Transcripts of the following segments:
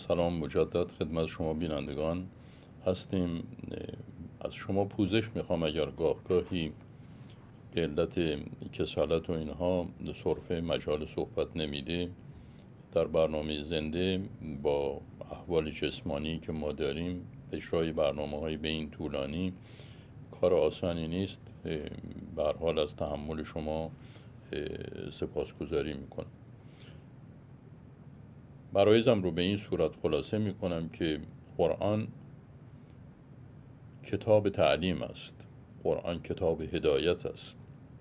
سلام مجدد خدمت شما بینندگان هستیم. از شما پوزش میخوام اگر گاهی به علت کسالت و اینها صرفه مجال صحبت نمیده. در برنامه زنده با احوال جسمانی که ما داریم اجرای برنامه‌های به این طولانی کار آسانی نیست. به هر حال از تحمل شما سپاسگزاری میکنم. برایزم رو به این صورت خلاصه میکنم که قرآن کتاب تعلیم است، قرآن کتاب هدایت است،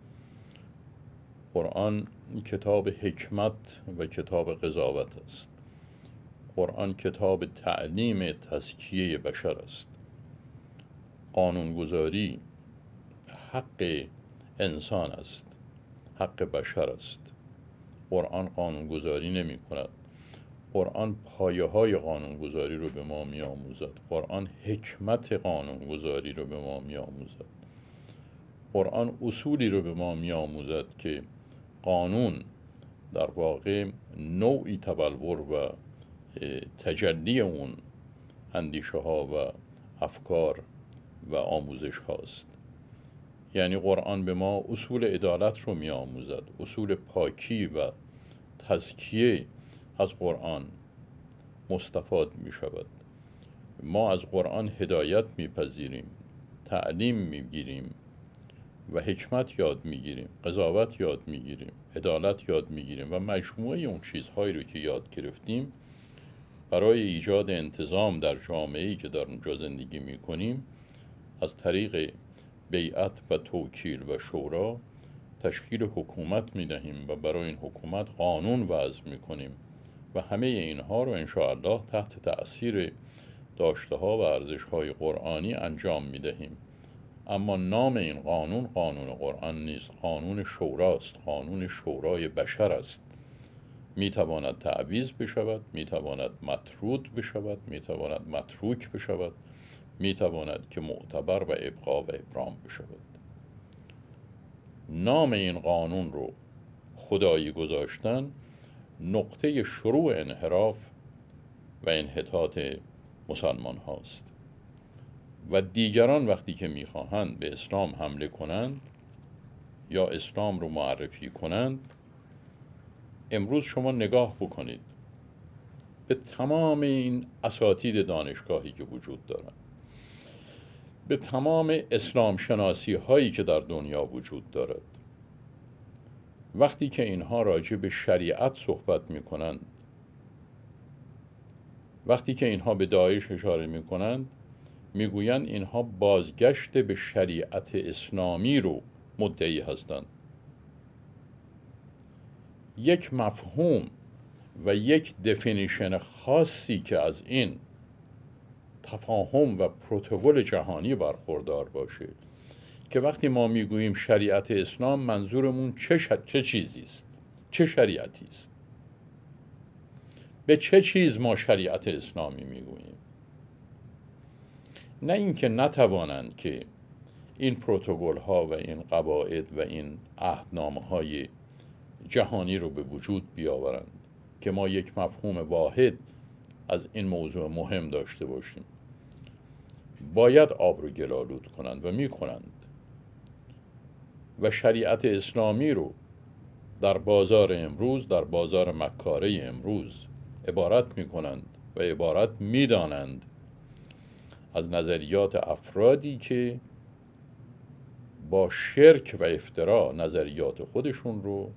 قرآن کتاب حکمت و کتاب قضاوت است، قرآن کتاب تعلیم تزکیه بشر است. قانونگذاری حق انسان است، حق بشر است. قرآن قانونگذاری نمی کند. قرآن پایه های قانونگذاری رو به ما می آموزد. قرآن حکمت قانونگذاری رو به ما می آموزد. قرآن اصولی رو به ما می آموزد که قانون در واقع نوعی تبلور و تجلی اون اندیشه ها و افکار و آموزش هاست. یعنی قرآن به ما اصول عدالت رو می آموزد، اصول پاکی و تزکیه از قرآن مستفاد می شود. ما از قرآن هدایت می پذیریم، تعلیم می گیریم و حکمت یاد می گیریم، قضاوت یاد می گیریم، عدالت یاد می گیریم و مجموعه اون چیزهایی رو که یاد گرفتیم برای ایجاد انتظام در جامعه‌ای که در اونجا زندگی می کنیم از طریق بیعت و توکیل و شورا تشکیل حکومت می دهیم و برای این حکومت قانون وضع می کنیم و همه اینها رو انشاءالله تحت تأثیر داشته ها و ارزش های قرآنی انجام می دهیم. اما نام این قانون قانون قرآن نیست، قانون شوراست، قانون شورای بشر است. می تواند تعویض بشود، می تواند مطرود بشود، می تواند متروک بشود، می تواند که معتبر و ابقا و ابرام بشود. نام این قانون رو خدایی گذاشتن نقطه شروع انحراف و انحطاط مسلمان هاست و دیگران وقتی که میخواهند به اسلام حمله کنند یا اسلام رو معرفی کنند، امروز شما نگاه بکنید به تمام این اساتید دانشگاهی که وجود دارند، به تمام اسلام شناسی هایی که در دنیا وجود دارد. وقتی که اینها راجع به شریعت صحبت می کنند، وقتی که اینها به داعش اشاره می کنند، می گویند اینها بازگشت به شریعت اسلامی رو مدعی هستند. یک مفهوم و یک دفینیشن خاصی که از این تفاهم و پروتکل جهانی برخوردار باشه که وقتی ما میگوییم شریعت اسلام منظورمون چه چیزی است، چه شریعتی است، به چه چیز ما شریعت اسلامی میگوییم. نه اینکه نتوانند که این پروتکل ها و این قواعد و این عهدنامه های جهانی رو به وجود بیاورند که ما یک مفهوم واحد از این موضوع مهم داشته باشیم. باید آب رو گل‌آلود کنند و میکنند و شریعت اسلامی رو در بازار امروز، در بازار مکاره امروز عبارت میکنند و عبارت میدانند از نظریات افرادی که با شرک و افترا نظریات خودشون رو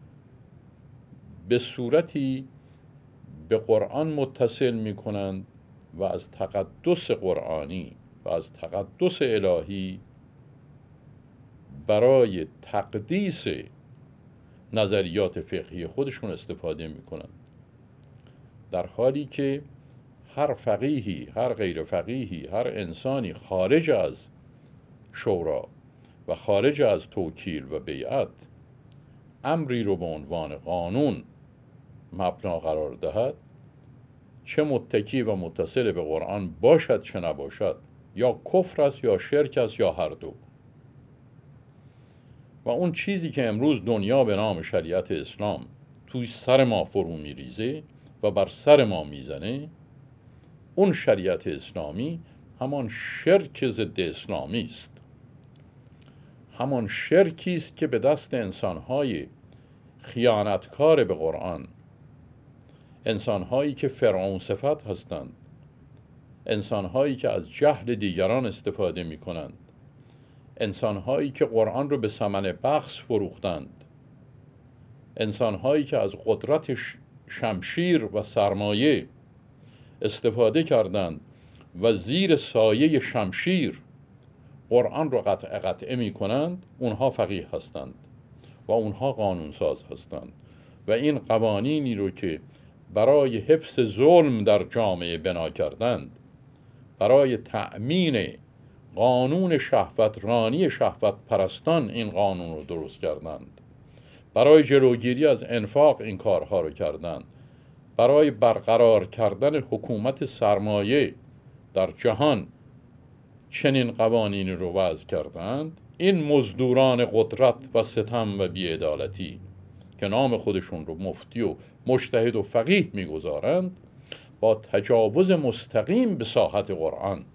به صورتی به قرآن متصل میکنند و از تقدس قرآنی و از تقدس الهی برای تقدیس نظریات فقهی خودشون استفاده میکنند، در حالی که هر فقیهی، هر غیر فقیهی، هر انسانی خارج از شورا و خارج از توکیل و بیعت امری رو به عنوان قانون مبنا قرار دهد، چه متکی و متصل به قرآن باشد چه نباشد، یا کفر است یا شرک است یا هر دو. و اون چیزی که امروز دنیا به نام شریعت اسلام توی سر ما فرو میریزه و بر سر ما میزنه اون شریعت اسلامی همان شرک ضد اسلامی است، همان شرکی است که به دست انسان‌های خیانتکار به قرآن، انسان‌هایی که فرعون صفت هستند، انسان‌هایی که از جهل دیگران استفاده می‌کنند، انسان‌هایی که قرآن رو به ثمن بخس فروختند، انسان‌هایی که از قدرت شمشیر و سرمایه استفاده کردند و زیر سایه شمشیر قرآن رو قطعه می کنند، اونها فقیه هستند و اونها قانونساز هستند و این قوانینی رو که برای حفظ ظلم در جامعه بنا کردند، برای تأمین قانون شهوترانی شهوت پرستان این قانون رو درست کردند، برای جلوگیری از انفاق این کارها رو کردند، برای برقرار کردن حکومت سرمایه در جهان چنین قوانینی رو وضع کردند. این مزدوران قدرت و ستم و بی‌عدالتی که نام خودشون رو مفتی و مجتهد و فقیه میگذارند، با تجاوز مستقیم به ساحت قرآن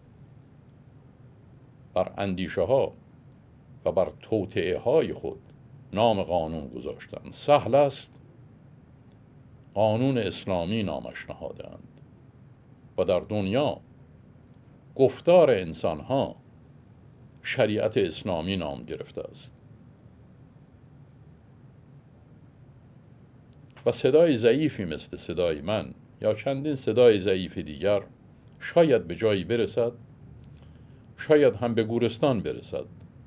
بر اندیشه ها و بر توطئه های خود نام قانون گذاشتند. سهل است قانون اسلامی نامش نهادند و در دنیا گفتار انسان ها شریعت اسلامی نام گرفته است و صدای ضعیفی مثل صدای من یا چندین صدای ضعیف دیگر شاید به جایی برسد، شاید هم به گورستان برسد،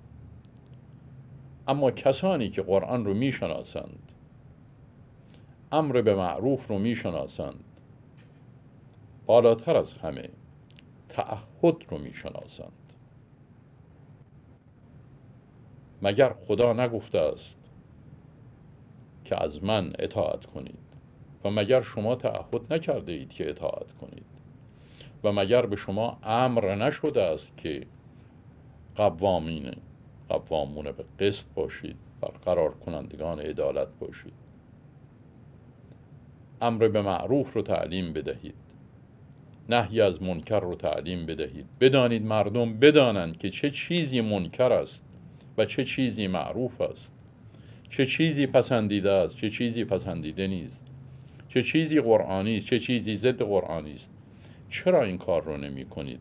اما کسانی که قرآن رو میشناسند، امر به معروف رو میشناسند، بالاتر از همه تعهد رو میشناسند. مگر خدا نگفته است که از من اطاعت کنید و مگر شما تعهد نکرده اید که اطاعت کنید و مگر به شما امر نشده است که قوامون به قسط باشید، برقرار کنندگان عدالت باشید، امر به معروف رو تعلیم بدهید، نهی از منکر رو تعلیم بدهید، بدانید مردم بدانند که چه چیزی منکر است و چه چیزی معروف است، چه چیزی پسندیده است، چه چیزی پسندیده نیست، چه چیزی قرآنی است، چه چیزی ضد قرآنی است. چرا این کار رو نمی کنید؟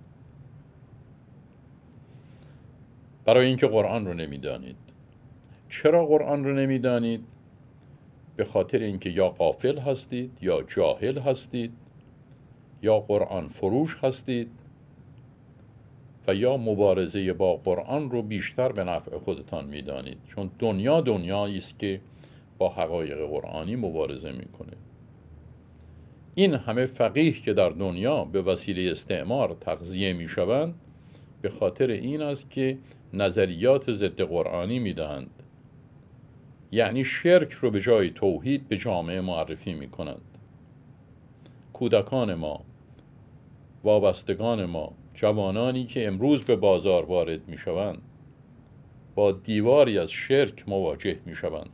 برای اینکه قرآن رو نمی دانید. چرا قرآن رو نمی دانید؟ به خاطر اینکه یا غافل هستید، یا جاهل هستید، یا قرآن فروش هستید و یا مبارزه با قرآن رو بیشتر به نفع خودتان می دانید، چون دنیایی است که با حقایق قرآنی مبارزه میکنه. این همه فقیه که در دنیا به وسیله استعمار تغذیه میشوند به خاطر این است که نظریات ضد قرآنی میدهند، یعنی شرک رو به جای توحید به جامعه معرفی میکنند. کودکان ما، وابستگان ما، جوانانی که امروز به بازار وارد میشوند با دیواری از شرک مواجه میشوند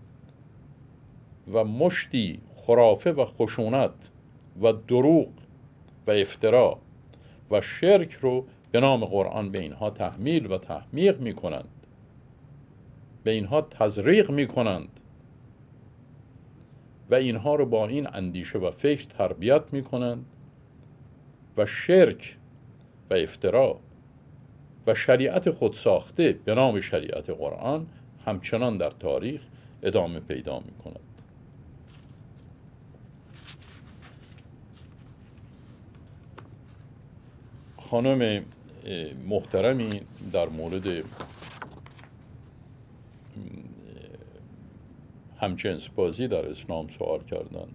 و مشتی خرافه و خشونت و دروغ و افترا و شرک رو به نام قرآن به اینها تحمیل و تحمیق می کنند، به اینها تزریق می کنند و اینها رو با این اندیشه و فکر تربیت می کنند و شرک و افترا و شریعت خود ساخته به نام شریعت قرآن همچنان در تاریخ ادامه پیدا می کند. خانم محترمی در مورد همجنس بازی در اسلام سوال کردن.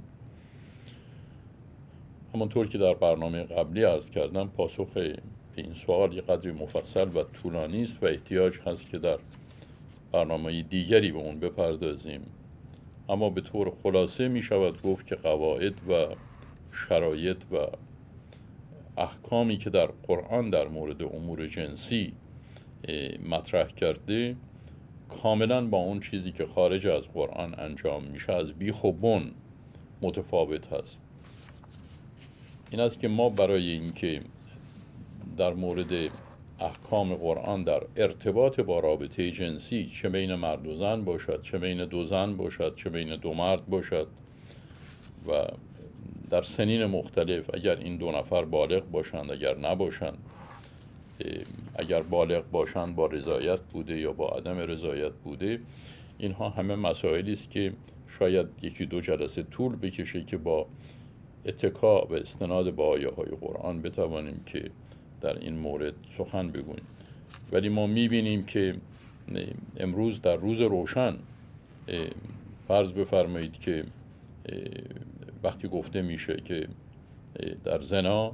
همانطور که در برنامه قبلی عرض کردم، پاسخ به این سوال یه قدری مفصل و طولانی است و احتیاج هست که در برنامه دیگری به اون بپردازیم، اما به طور خلاصه می شود گفت که قواعد و شرایط و احکامی که در قرآن در مورد امور جنسی مطرح کرده کاملا با اون چیزی که خارج از قرآن انجام میشه از بیخ و بن متفاوت هست. این است که ما برای اینکه در مورد احکام قرآن در ارتباط با رابطه جنسی، چه بین مرد و زن باشد، چه بین دو زن باشد، چه بین دو مرد باشد و در سنین مختلف، اگر این دو نفر بالغ باشند، اگر نباشند، اگر بالغ باشند با رضایت بوده یا با عدم رضایت بوده، اینها همه مسائلی است که شاید یکی دو جلسه طول بکشه که با اتکا و استناد به آیه های قرآن بتوانیم که در این مورد سخن بگوییم. ولی ما میبینیم که امروز در روز روشن فرض بفرمایید که وقتی گفته میشه که در زنا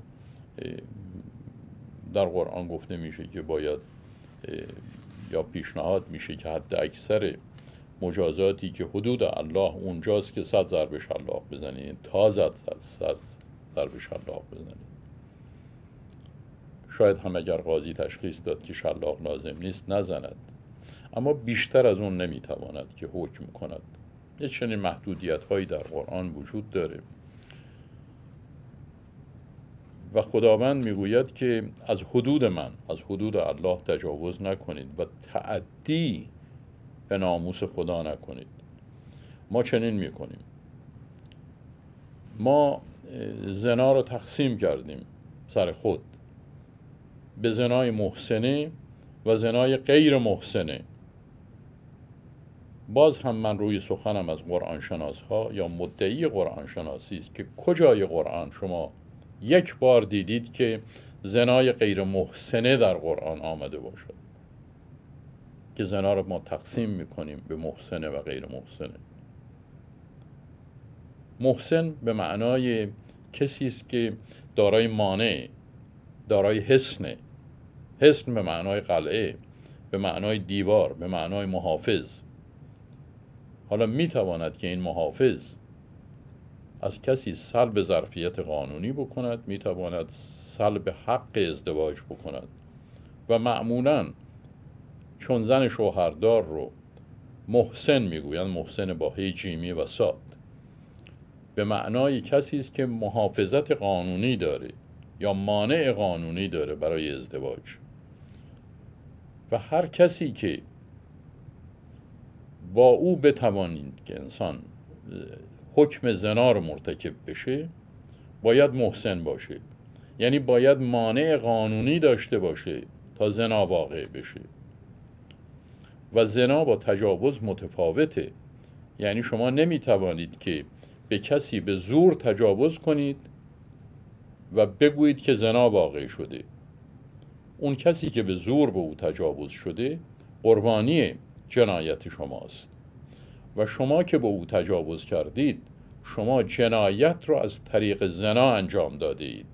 در قرآن گفته میشه که باید یا پیشنهاد میشه که حد اکثر مجازاتی که حدود الله اونجاست که 100 ضرب شلاق بزنید، تا 100 ضرب شلاق بزنید. شاید هم اگر قاضی تشخیص داد که شلاق لازم نیست نزند، اما بیشتر از اون نمیتواند که حکم کند. یه چنین محدودیت هایی در قرآن وجود داره و خداوند میگوید که از حدود من، از حدود الله تجاوز نکنید و تعدی به ناموس خدا نکنید. ما چنین میکنیم. ما زنا رو تقسیم کردیم سر خود به زنای محسنه و زنای غیر محسنه. باز هم من روی سخنم از قرآن شناس ها یا مدعی قرآن شناسی است که کجای قرآن شما یک بار دیدید که زنای غیر محسنه در قرآن آمده باشد، که زنا رو ما تقسیم میکنیم به محسنه و غیر محسنه. محسن به معنای کسی است که دارای مانع، دارای حصن به معنای قلعه، به معنای دیوار، به معنای محافظ. حالا میتواند که این محافظ از کسی سلب ظرفیت قانونی بکند، میتواند سلب حق ازدواج بکند و معمولاً چون زن شوهردار رو محسن میگویند، محسن با هی جیمی و صاد، به معنای کسی است که محافظت قانونی داره یا مانع قانونی داره برای ازدواج. و هر کسی که با او بتوانید که انسان حکم زنا رو مرتکب بشه باید محسن باشه، یعنی باید مانع قانونی داشته باشه تا زنا واقع بشه. و زنا با تجاوز متفاوته، یعنی شما نمیتوانید که به کسی به زور تجاوز کنید و بگویید که زنا واقع شده. اون کسی که به زور به او تجاوز شده قربانی جنایت شماست و شما که به او تجاوز کردید شما جنایت رو از طریق زنا انجام داده اید.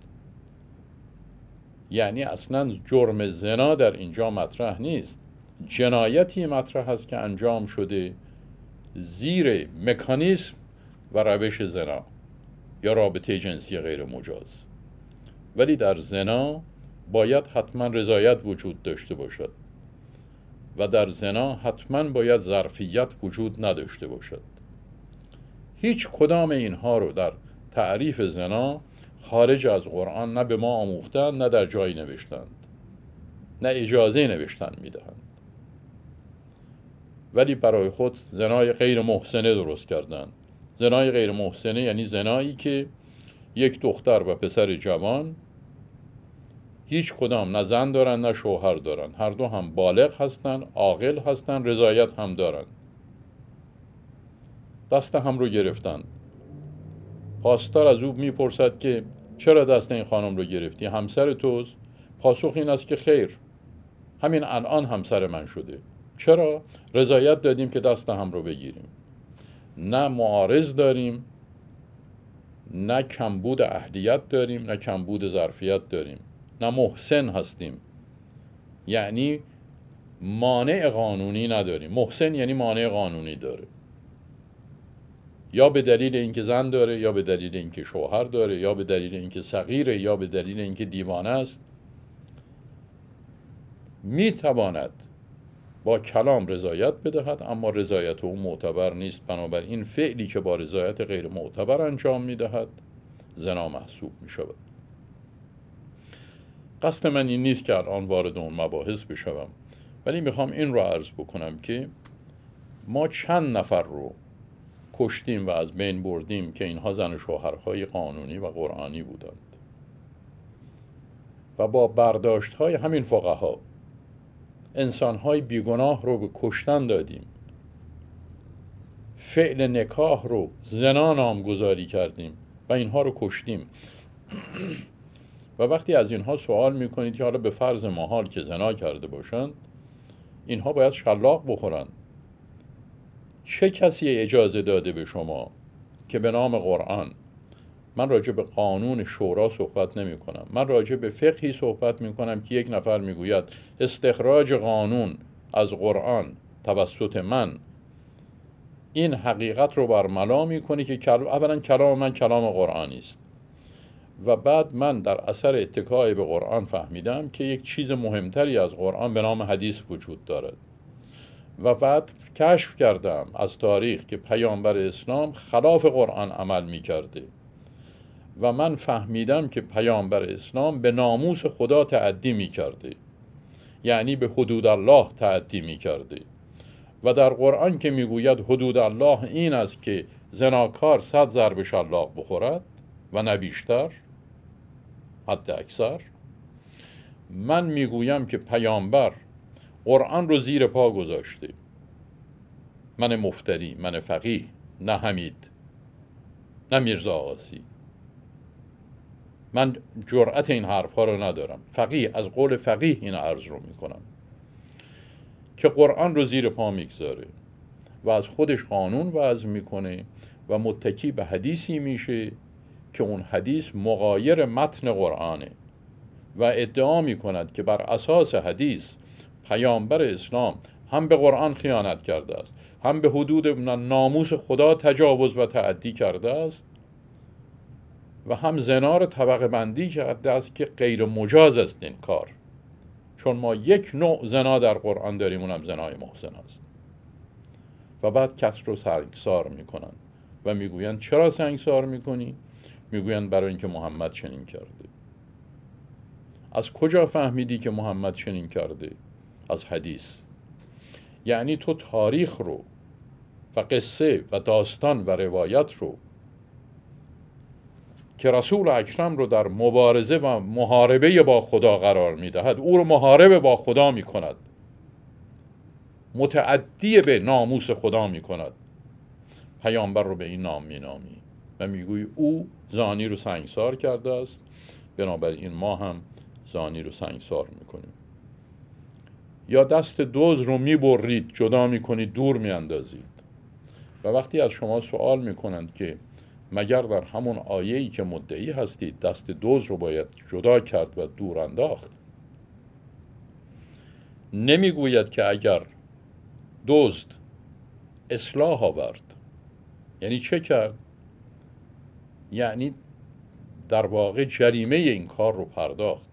یعنی اصلا جرم زنا در اینجا مطرح نیست، جنایتی مطرح است که انجام شده زیر مکانیزم و روش زنا یا رابطه جنسی غیر مجاز. ولی در زنا باید حتما رضایت وجود داشته باشد و در زنا حتما باید ظرفیت وجود نداشته باشد. هیچ کدام اینها رو در تعریف زنا خارج از قرآن نه به ما آموختند، نه در جایی نوشتند، نه اجازه نوشتن میدهند. ولی برای خود زنای غیر محسنه درست کردند. زنای غیر محسنه یعنی زنایی که یک دختر و پسر جوان هیچ کدام نه زن دارن نه شوهر دارن، هر دو هم بالغ هستن، عاقل هستن، رضایت هم دارن، دست هم رو گرفتن. پاسدار از او میپرسد که چرا دست این خانم رو گرفتی؟ همسر توست؟ پاسخ این است که خیر، همین الان همسر من شده. چرا؟ رضایت دادیم که دست هم رو بگیریم. نه معارض داریم، نه کمبود اهلیت داریم، نه کمبود ظرفیت داریم، نه محسن هستیم، یعنی مانع قانونی نداریم. محسن یعنی مانع قانونی داره، یا به دلیل اینکه زن داره، یا به دلیل اینکه شوهر داره، یا به دلیل اینکه صغیره، یا به دلیل اینکه دیوانه است. میتواند با کلام رضایت بدهد اما رضایت او معتبر نیست. بنابراین فعلی که با رضایت غیر معتبر انجام میدهد زنا محسوب میشود. قصد من این نیست که الان وارد اون مباحث بشوم، ولی میخوام این رو عرض بکنم که ما چند نفر رو کشتیم و از بین بردیم که اینها زن و شوهرهای قانونی و قرآنی بودند و با برداشت‌های همین فقها انسان‌های بیگناه رو به کشتن دادیم، فعل نکاح رو زنا نامگذاری کردیم و اینها رو کشتیم. و وقتی از اینها سوال میکنید که حالا به فرض محال که زنا کرده باشند اینها باید شلاق بخورند، چه کسی اجازه داده به شما که به نام قرآن، من راجع به قانون شورا صحبت نمی کنم، من راجع به فقهی صحبت می کنم که یک نفر می گوید استخراج قانون از قرآن توسط من این حقیقت رو برملا می کنه که اولا کلام من کلام قرآنی است و بعد من در اثر اتکای به قرآن فهمیدم که یک چیز مهمتری از قرآن به نام حدیث وجود دارد و بعد کشف کردم از تاریخ که پیامبر اسلام خلاف قرآن عمل می کرده و من فهمیدم که پیامبر اسلام به ناموس خدا تعدی می کرده، یعنی به حدود الله تعدی می کرده و در قرآن که می گوید حدود الله این است که زناکار 100 ضرب شلاق بخورد و نه بیشتر، حد اکثر، من می گویم که پیامبر قرآن رو زیر پا گذاشته. من مفتری، من فقیه، نه حمید، نه میرزا آقاسی، من جرأت این حرفها رو ندارم، فقیه، از قول فقیه این عرض رو میکنم که قرآن رو زیر پا میگذاره و از خودش قانون وضع میکنه و متکی به حدیثی میشه که اون حدیث مغایر متن قرآنه و ادعا میکند که بر اساس حدیث پیامبر اسلام هم به قرآن خیانت کرده است، هم به حدود ناموس خدا تجاوز و تعدی کرده است و هم زنا رو طبقه بندی کرده است که غیر مجاز است این کار، چون ما یک نوع زنا در قرآن داریم، اونم زنای محسن است. و بعد کس رو سنگسار میکنن و میگویند چرا سنگسار میکنی؟ میگویند برای اینکه محمد چنین کرده. از کجا فهمیدی که محمد چنین کرده؟ از حدیث. یعنی تو تاریخ رو و قصه و داستان و روایت رو که رسول اکرم رو در مبارزه و محاربه با خدا قرار میدهد، او رو محاربه با خدا میکند، متعدی به ناموس خدا میکند، پیامبر رو به این نام مینامی و میگویی او زانی رو سنگسار کرده است، بنابراین ما هم زانی رو سنگسار میکنیم. یا دست دزد رو میبرید، جدا میکنید، دور میاندازید و وقتی از شما سوال میکنند که مگر در همون آیه‌ای که مدعی هستید دست دزد رو باید جدا کرد و دور انداخت، نمیگوید که اگر دزد اصلاح آورد یعنی چه کرد؟ یعنی در واقع جریمه این کار رو پرداخت،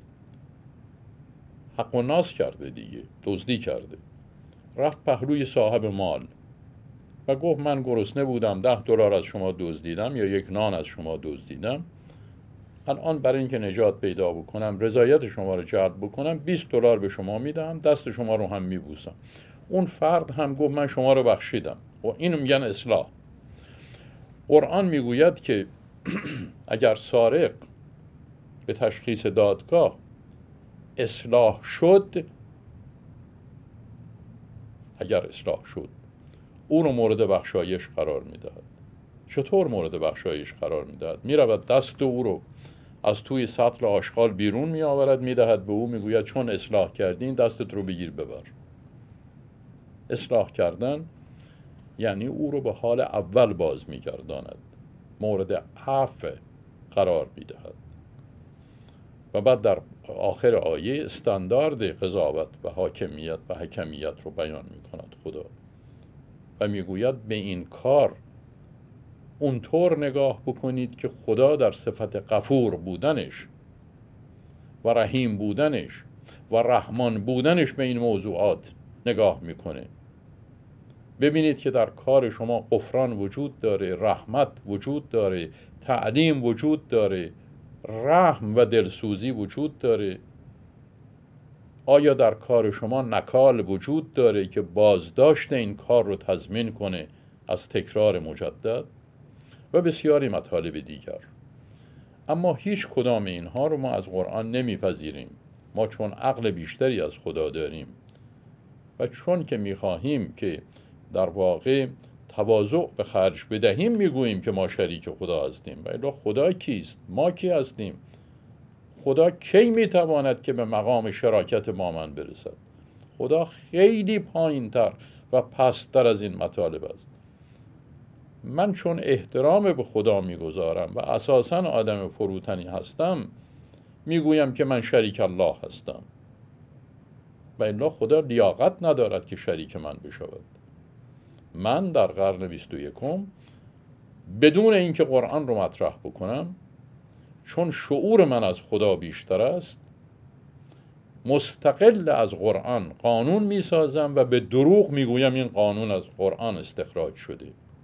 حق و ناس کرده دیگه، دزدی کرده، رفت پهلوی صاحب مال و گفت من گرسنه بودم، $10 از شما دزدیدم یا یک نان از شما دزدیدم، الان برای اینکه نجات پیدا بکنم، رضایت شما رو جلب بکنم، $20 به شما میدم، دست شما رو هم میبوسم. اون فرد هم گفت من شما رو بخشیدم و اینو میگن اصلاح. قرآن میگوید که اگر سارق به تشخیص دادگاه اصلاح شد، اگر اصلاح شد او رو مورد بخشایش قرار میدهد. چطور مورد بخشایش قرار میدهد؟ میرود دست او رو از توی سطل آشغال بیرون میآورد، میدهد به او، میگوید چون اصلاح کردین دستت رو بگیر ببر. اصلاح کردن یعنی او رو به حال اول باز میگرداند، مورد عفو قرار میدهد و بعد در آخر آیه استاندارد قضاوت و حاکمیت و حکمیت رو بیان میکند خدا و میگوید به این کار اونطور نگاه بکنید که خدا در صفت غفور بودنش و رحیم بودنش و رحمان بودنش به این موضوعات نگاه میکنه. ببینید که در کار شما غفران وجود داره، رحمت وجود داره، تعلیم وجود داره، رحم و دلسوزی وجود داره آیا در کار شما نکال وجود داره که بازداشت این کار رو تضمین کنه از تکرار مجدد؟ و بسیاری مطالب دیگر. اما هیچ کدام اینها رو ما از قرآن نمیپذیریم. ما چون عقل بیشتری از خدا داریم و چون که میخواهیم که در واقع تواضع به خرج بدهیم میگوییم که ما شریک خدا هستیم. و الا خدا کیست؟ ما کی هستیم؟ خدا کی میتواند که به مقام شراکت با من برسد؟ خدا خیلی پایینتر و پست‌تر از این مطالب است. من چون احترام به خدا میگذارم و اساساً آدم فروتنی هستم میگویم که من شریک الله هستم و الا خدا لیاقت ندارد که شریک من بشود. من در قرن 21 بدون اینکه قرآن رو مطرح بکنم، چون شعور من از خدا بیشتر است، مستقل از قرآن قانون میسازم و به دروغ میگویم این قانون از قرآن استخراج شده.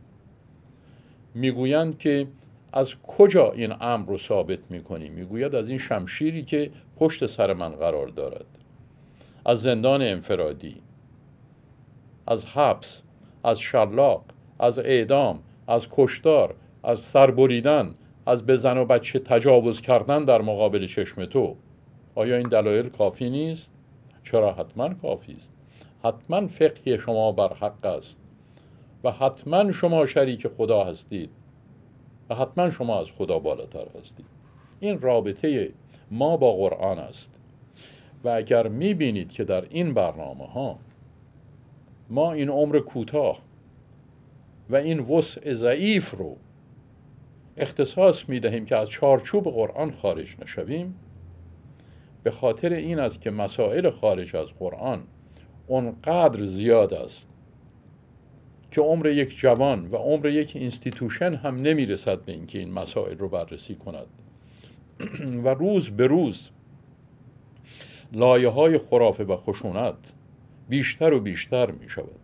میگویند که از کجا این امر رو ثابت میکنی؟ میگوید از این شمشیری که پشت سر من قرار دارد، از زندان انفرادی، از حبس، از شلاق، از اعدام، از کشتار، از سربریدن، از به زن و بچه تجاوز کردن در مقابل چشم تو. آیا این دلایل کافی نیست؟ چرا حتما کافی است. حتما فقه شما بر حق است و حتما شما شریک خدا هستید و حتما شما از خدا بالاتر هستید. این رابطه ما با قرآن است. و اگر میبینید که در این برنامه ها ما این عمر کوتاه و این وسع ضعیف رو اختصاص میدهیم که از چارچوب قرآن خارج نشویم، به خاطر این است که مسائل خارج از قرآن اونقدر زیاد است که عمر یک جوان و عمر یک اینستیتوشن هم نمیرسد به اینکه این مسائل رو بررسی کند و روز به روز لایه های خرافه و خشونت بیشتر و بیشتر می شود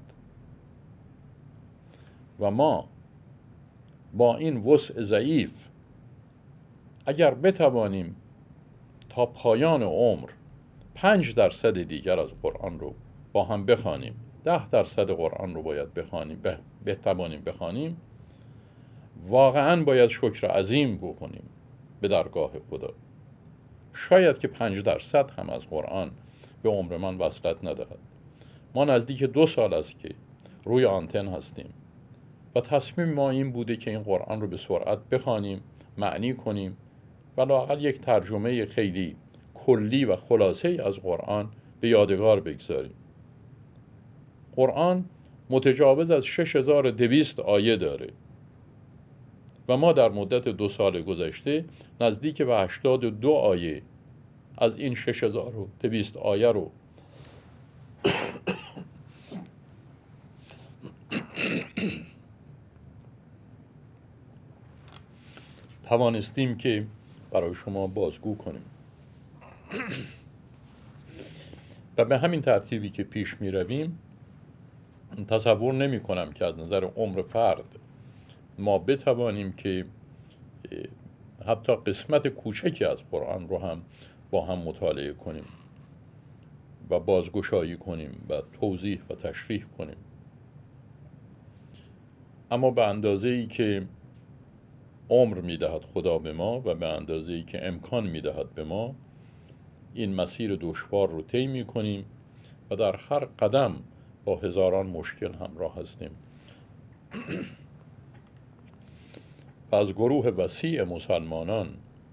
و ما با این وسع ضعیف اگر بتوانیم تا پایان عمر 5% دیگر از قرآن رو با هم بخوانیم، 10% قرآن رو باید بتوانیم بخوانیم، واقعا باید شکر عظیم بکنیم به درگاه خدا. شاید که 5% هم از قرآن به عمر من وصلت ندهد. ما نزدیک 2 سال است که روی آنتن هستیم و تصمیم ما این بوده که این قرآن رو به سرعت بخوانیم، معنی کنیم و لااقل یک ترجمه خیلی کلی و خلاصه از قرآن به یادگار بگذاریم. قرآن متجاوز از 6200 آیه داره و ما در مدت 2 سال گذشته نزدیک به 82 آیه از این 6200 آیه رو توانستیم که برای شما بازگو کنیم و به همین ترتیبی که پیش می رویم تصور نمی کنم که از نظر عمر فرد ما بتوانیم که حتی قسمت کوچکی از قرآن رو هم با هم مطالعه کنیم و بازگشایی کنیم و توضیح و تشریح کنیم. اما به اندازه‌ای که عمر می‌دهد خدا به ما و به اندازه‌ای که امکان می‌دهد به ما، این مسیر دشوار رو طی می‌کنیم و در هر قدم با هزاران مشکل همراه هستیم. و از گروه وسیع مسلمانان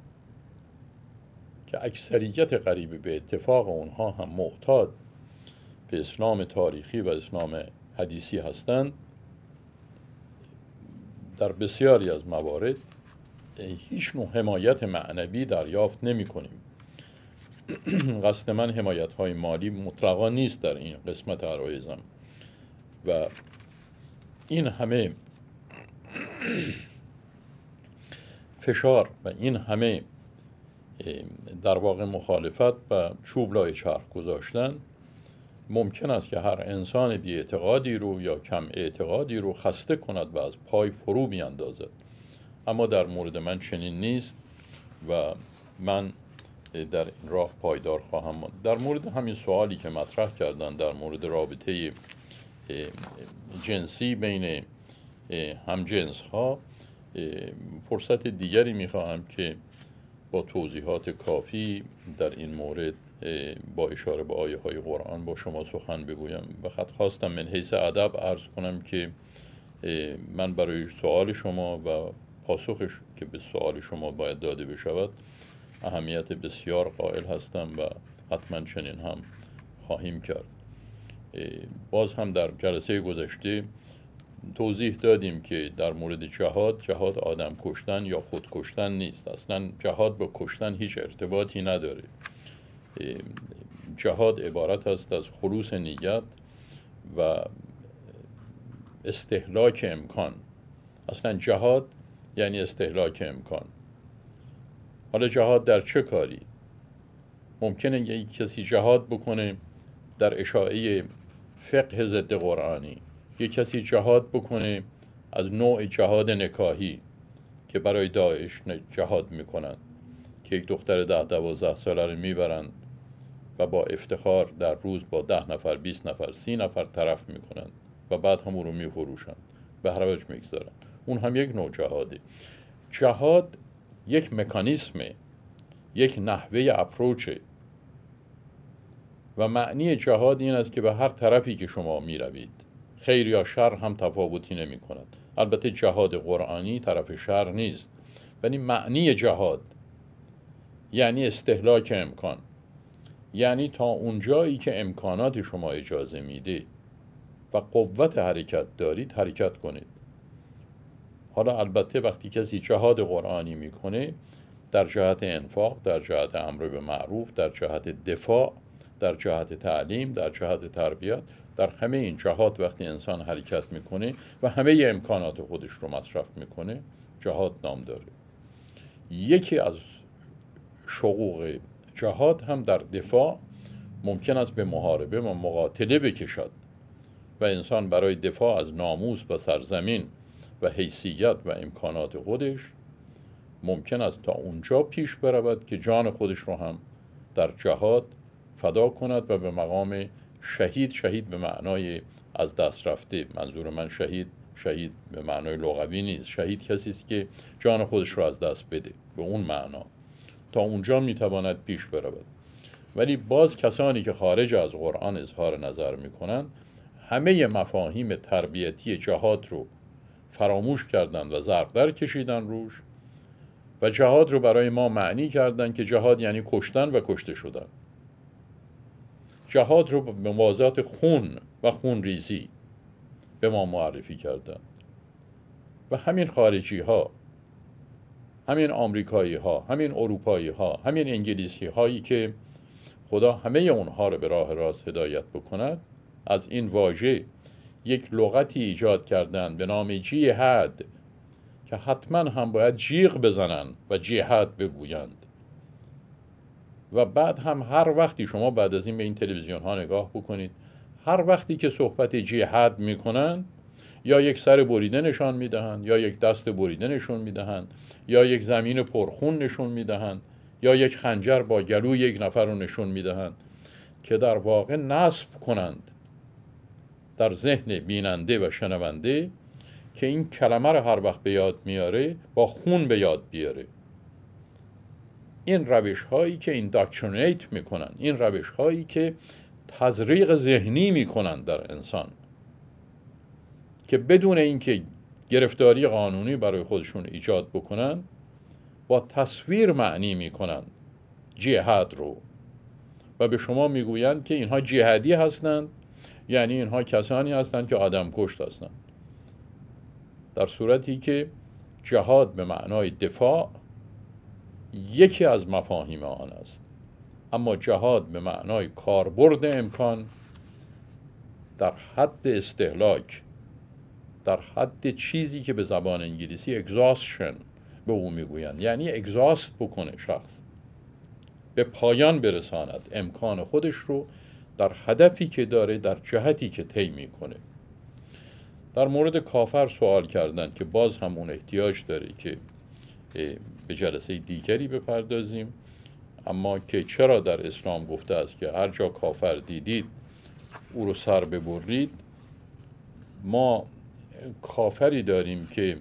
که اکثریت قریب به اتفاق اونها هم معتاد به اسلام تاریخی و اسلام حدیثی هستند، در بسیاری از موارد هیچ نوع حمایت معنوی دریافت نمی کنیم. قصد من حمایت های مالی مطلقا نیست در این قسمت عرایزم و این همه فشار و این همه در واقع مخالفت و چوب لای چرخ گذاشتن ممکن است که هر انسان بی اعتقادی رو یا کم اعتقادی رو خسته کند و از پای فرو بیاندازد. اما در مورد من چنین نیست و من در این راه پایدار خواهم ماند. در مورد همین سوالی که مطرح کردن در مورد رابطه جنسی بین همجنس ها، فرصت دیگری میخواهم که با توضیحات کافی در این مورد با اشاره به آیه های قرآن با شما سخن بگویم. فقط خواستم من حیث ادب عرض کنم که من برای سوال شما و پاسخش که به سوال شما باید داده بشود اهمیت بسیار قائل هستم و حتما چنین هم خواهیم کرد. باز هم در جلسه گذشته توضیح دادیم که در مورد جهاد آدم کشتن یا خود کشتن نیست. اصلا جهاد با کشتن هیچ ارتباطی نداره. جهاد عبارت است از خلوص نیت و استهلاک امکان. اصلا جهاد یعنی استهلاک امکان. حالا جهاد در چه کاری؟ ممکنه یک کسی جهاد بکنه در اشاعه فقه ضد قرآنی، یک کسی جهاد بکنه از نوع جهاد نکاحی که برای داعش جهاد میکنن، که یک دختر 10-12 ساله رو میبرن و با افتخار در روز با 10 نفر 20 نفر 30 نفر طرف میکنن و بعد هم رو میفروشن، به هر وجه میگذارن. اون هم یک نوع جهاده. جهاد یک مکانیسمه، یک نحوه اپروچه و معنی جهاد این است که به هر طرفی که شما می روید خیر یا شر هم تفاوتی نمی کند. البته جهاد قرآنی طرف شر نیست، ولی معنی جهاد یعنی استهلاک امکان، یعنی تا اونجایی که امکانات شما اجازه میده و قوت حرکت دارید حرکت کنید. حالا البته وقتی کسی جهاد قرآنی میکنه در جهت انفاق، در جهت امر به معروف، در جهت دفاع، در جهت تعلیم، در جهت تربیت، در همه این جهات وقتی انسان حرکت میکنه و همه امکانات خودش رو مصرف میکنه جهاد نام داره. یکی از شقوق جهاد هم در دفاع ممکن است به محاربه و مقاتله بکشد و انسان برای دفاع از ناموس و سرزمین و حیثیت و امکانات خودش ممکن است تا اونجا پیش برود که جان خودش رو هم در جهاد فدا کند و به مقام شهید به معنای از دست رفته، منظور من شهید به معنای لغوی نیست، شهید کسی است که جان خودش رو از دست بده، به اون معنا تا اونجا میتواند پیش برود. ولی باز کسانی که خارج از قرآن اظهار نظر میکنند همه مفاهیم تربیتی جهاد رو فراموش کردند و ضرب کشیدن روش و جهاد رو برای ما معنی کردند که جهاد یعنی کشتن و کشته شدن. جهاد رو به موازات خون و خون ریزی به ما معرفی کردند و همین خارجی ها، همین آمریکایی ها، همین اروپایی ها، همین انگلیسی هایی که خدا همه اونها رو به راه راست هدایت بکند از این واژه یک لغتی ایجاد کردند به نام جیهاد که حتما هم باید جیغ بزنن و جهاد بگویند و بعد هم هر وقتی شما بعد از این به این تلویزیون ها نگاه بکنید، هر وقتی که صحبت جهاد میکنن یا یک سر بریده نشان میدهند یا یک دست بریده نشون میدهند یا یک زمین پرخون نشون میدهند یا یک خنجر با گلو یک نفر رو نشون میدهند که در واقع نصب کنند در ذهن بیننده و شنونده که این کلمه رو هر وقت به یاد میاره با خون به یاد بیاره. این روش هایی که اینداکترینیت میکنن، این روش هایی که تزریق ذهنی میکنن در انسان که بدون اینکه گرفتاری قانونی برای خودشون ایجاد بکنن با تصویر معنی میکنن جهاد رو و به شما میگویند که اینها جهادی هستند، یعنی اینها کسانی هستند که آدم کشت هستند، در صورتی که جهاد به معنای دفاع یکی از مفاهیم آن است، اما جهاد به معنای کاربرد امکان در حد استهلاک، در حد چیزی که به زبان انگلیسی اگزاستشن به او میگویند، یعنی اگزاست بکنه شخص، به پایان برساند امکان خودش رو در هدفی که داره، در جهتی که طی میکنه. در مورد کافر سوال کردند که باز هم اون احتیاج داره که به جلسه دیگری بپردازیم. اما که چرا در اسلام گفته است که هر جا کافر دیدید او رو سر ببرید، ما کافری داریم که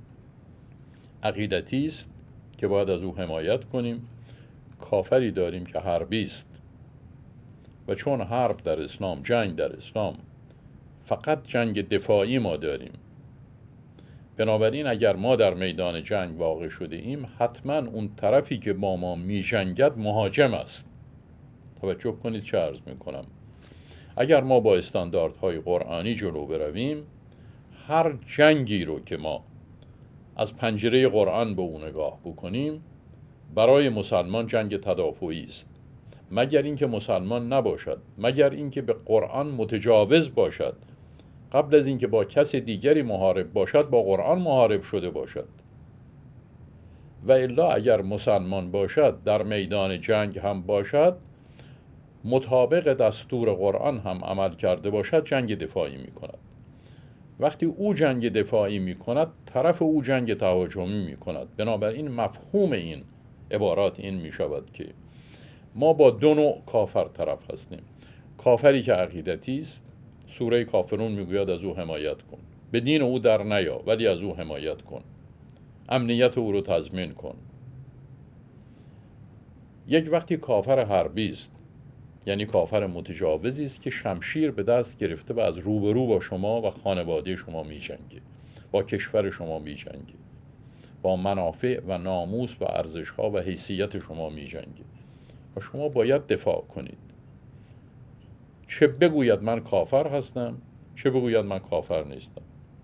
عقیدتی است که باید از او حمایت کنیم، کافری داریم که حربی است و چون حرب در اسلام، جنگ در اسلام فقط جنگ دفاعی ما داریم، بنابراین اگر ما در میدان جنگ واقع شده ایم، حتما اون طرفی که با ما می جنگد مهاجم است. توجه کنید چه عرض می کنم. اگر ما با استانداردهای قرآنی جلو برویم، هر جنگی رو که ما از پنجره قرآن به اون نگاه بکنیم، برای مسلمان جنگ تدافعی است، مگر اینکه مسلمان نباشد، مگر اینکه به قرآن متجاوز باشد، قبل از اینکه با کس دیگری محارب باشد با قرآن محارب شده باشد. و الا اگر مسلمان باشد، در میدان جنگ هم باشد، مطابق دستور قرآن هم عمل کرده باشد، جنگ دفاعی می کند. وقتی او جنگ دفاعی می کند، طرف او جنگ تهاجمی می کند. بنابراین مفهوم این عبارات این می شود که ما با دو نوع کافر طرف هستیم. کافری که عقیدتی است، سوره کافرون میگوید از او حمایت کن، به دین او در نیا ولی از او حمایت کن، امنیت او رو تضمین کن. یک وقتی کافر حربی است، یعنی کافر متجاوزی است که شمشیر به دست گرفته و از روبرو با شما و خانواده شما می‌جنگه، با کشور شما می‌جنگه، با منافع و ناموس و ارزش‌ها و حیثیت شما می‌جنگه و شما باید دفاع کنید. چه بگوید من کافر هستم، چه بگوید من کافر نیستم.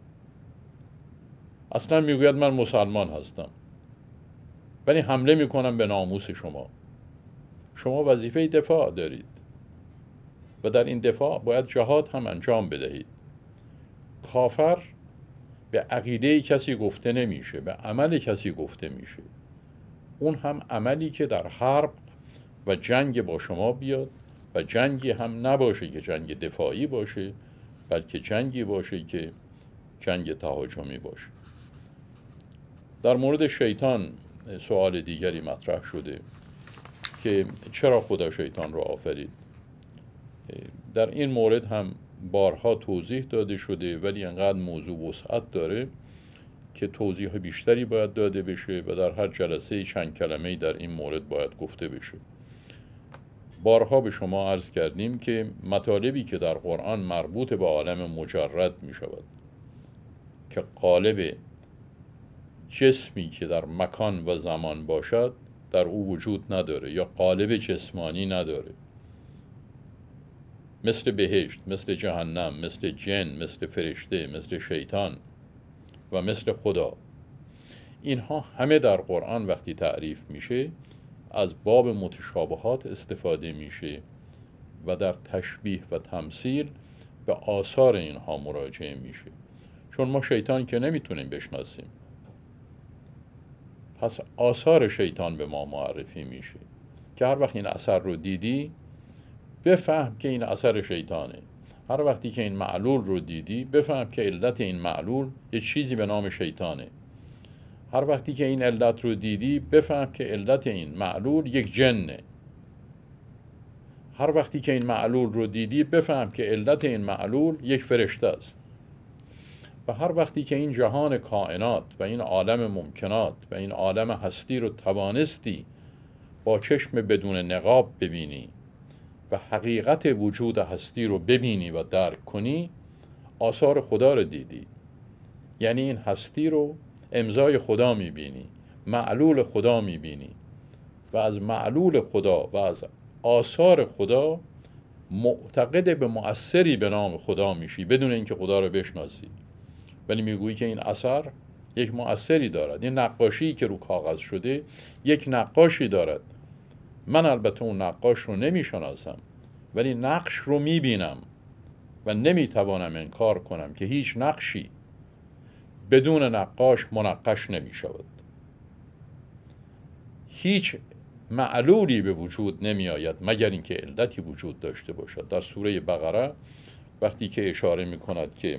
اصلا میگوید من مسلمان هستم، ولی حمله میکنم به ناموس شما. شما وظیفه دفاع دارید و در این دفاع باید جهاد هم انجام بدهید. کافر به عقیده کسی گفته نمیشه، به عمل کسی گفته میشه. اون هم عملی که در حرب و جنگ با شما بیاد و جنگی هم نباشه که جنگ دفاعی باشه، بلکه جنگی باشه که جنگ تهاجمی باشه. در مورد شیطان سوال دیگری مطرح شده که چرا خدا شیطان رو آفرید. در این مورد هم بارها توضیح داده شده، ولی انقدر موضوع وسعت داره که توضیح بیشتری باید داده بشه و در هر جلسه چند کلمه‌ای در این مورد باید گفته بشه. بارها به شما عرض کردیم که مطالبی که در قرآن مربوط به عالم مجرد می شود که قالب جسمی که در مکان و زمان باشد در او وجود نداره یا قالب جسمانی نداره، مثل بهشت، مثل جهنم، مثل جن، مثل فرشته، مثل شیطان و مثل خدا. اینها همه در قرآن وقتی تعریف میشه از باب متشابهات استفاده میشه و در تشبیه و تمثیل به آثار اینها مراجعه میشه، چون ما شیطان که نمیتونیم بشناسیم، پس آثار شیطان به ما معرفی میشه که هر وقت این اثر رو دیدی بفهم که این اثر شیطانه. هر وقتی که این معلول رو دیدی بفهم که علت این معلول یه چیزی به نام شیطانه. هر وقتی که این علت رو دیدی بفهم که علت این معلول یک جنه. هر وقتی که این معلول رو دیدی بفهم که علت این معلول یک فرشته است. و هر وقتی که این جهان کائنات و این عالم ممکنات و این عالم هستی رو توانستی با چشم بدون نقاب ببینی و حقیقت وجود هستی رو ببینی و درک کنی، آثار خدا رو دیدی. یعنی این هستی رو امضای خدا میبینی، معلول خدا میبینی و از معلول خدا و از آثار خدا معتقد به مؤثری به نام خدا میشی بدون اینکه خدا رو بشناسی، ولی میگویی که این اثر یک مؤثری دارد. این نقاشی که رو کاغذ شده یک نقاشی دارد. من البته اون نقاش رو نمیشناسم، ولی نقش رو میبینم و نمیتوانم انکار کنم که هیچ نقشی بدون نقاش منقش نمیشود. هیچ معلولی به وجود نمی آید مگر اینکه علتی وجود داشته باشد. در سوره بقره وقتی که اشاره می کند که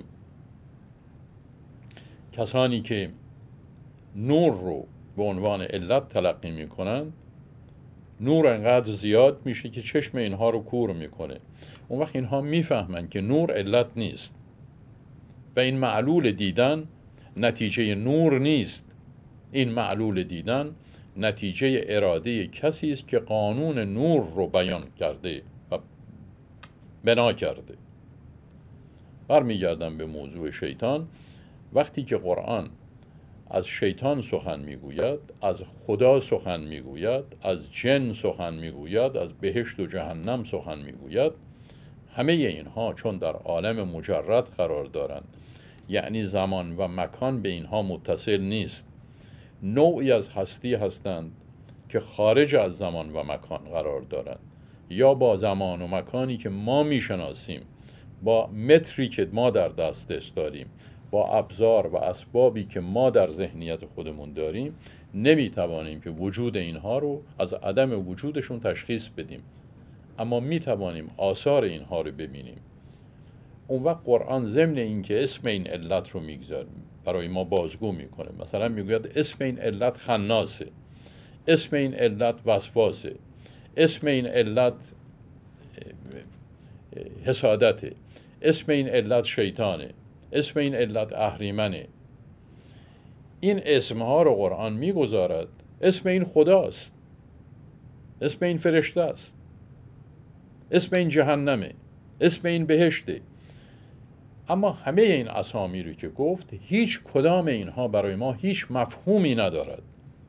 کسانی که نور رو به عنوان علت تلقی می کنند، نور انقدر زیاد میشه که چشم اینها رو کور میکنه. اون وقت اینها میفهمن که نور علت نیست و این معلول دیدن نتیجه نور نیست. این معلول دیدن نتیجه اراده کسی است که قانون نور رو بیان کرده و بنا کرده. برمیگردم به موضوع شیطان. وقتی که قرآن از شیطان سخن میگوید، از خدا سخن میگوید، از جن سخن میگوید، از بهشت و جهنم سخن میگوید، همه اینها چون در عالم مجرد قرار دارند، یعنی زمان و مکان به اینها متصل نیست، نوعی از هستی هستند که خارج از زمان و مکان قرار دارند، یا با زمان و مکانی که ما میشناسیم، با متری که ما در دسترس داریم، با ابزار و اسبابی که ما در ذهنیت خودمون داریم، نمیتوانیم که وجود اینها رو از عدم وجودشون تشخیص بدیم، اما میتوانیم آثار اینها رو ببینیم. اون وقت قرآن ضمن این که اسم این علت رو میگذاره، برای ما بازگو میکنه. مثلا میگوید اسم این علت خناسه، اسم این علت وسواسه، اسم این علت حسادته، اسم این علت شیطانه، اسم این علت اهریمنه. این اسمها رو قرآن میگذارد. اسم این خداست، اسم این فرشته است، اسم این جهنمه، اسم این بهشته. اما همه این اسامی رو که گفت، هیچ کدام اینها برای ما هیچ مفهومی ندارد.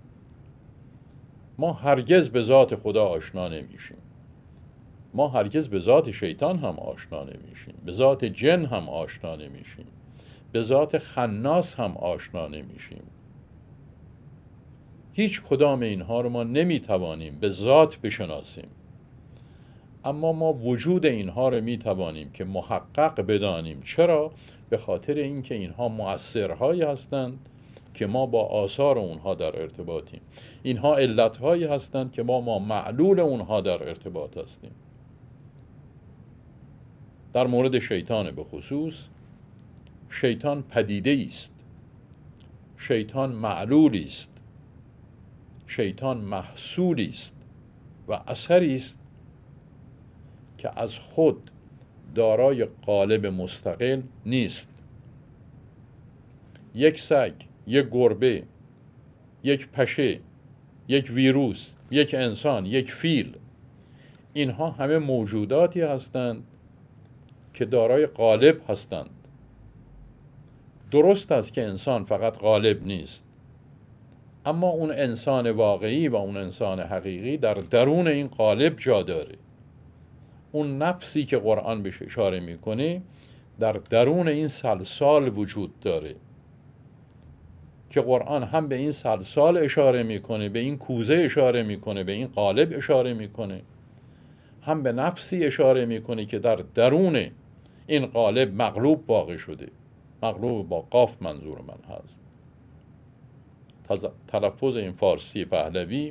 ما هرگز به ذات خدا آشنا نمیشیم، ما هرگز به ذات شیطان هم آشنا نمیشیم، به ذات جن هم آشنا نمیشیم، به ذات خناس هم آشنا نمیشیم. هیچ کدام اینها رو ما نمیتوانیم به ذات بشناسیم، اما ما وجود اینها رو میتوانیم که محقق بدانیم. چرا؟ به خاطر اینکه اینها مؤثرهایی هستند که ما با آثار اونها در ارتباطیم. اینها علتهایی هستند که ما معلول اونها در ارتباط هستیم. در مورد شیطان به خصوص، شیطان پدیده است، شیطان معلولی است، شیطان محصولی است و اثری است که از خود دارای قالب مستقل نیست. یک سگ، یک گربه، یک پشه، یک ویروس، یک انسان، یک فیل، اینها همه موجوداتی هستند که دارای قالب هستند. درست است که انسان فقط قالب نیست، اما اون انسان واقعی و اون انسان حقیقی در درون این قالب جا داره. اون نفسی که قرآن بهش اشاره میکنه در درون این سلسال وجود داره، که قرآن هم به این سلسال اشاره میکنه، به این کوزه اشاره میکنه، به این قالب اشاره میکنه، هم به نفسی اشاره میکنه که در درون این قالب مغلوب واقع شده. مغلوب با قاف منظور من هست. تلفظ این فارسی پهلوی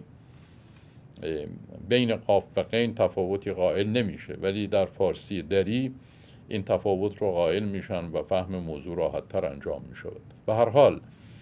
بین قاف و غین تفاوتی قائل نمیشه، ولی در فارسی دری این تفاوت رو قائل میشن و فهم موضوع راحت تر انجام میشود. به هر حال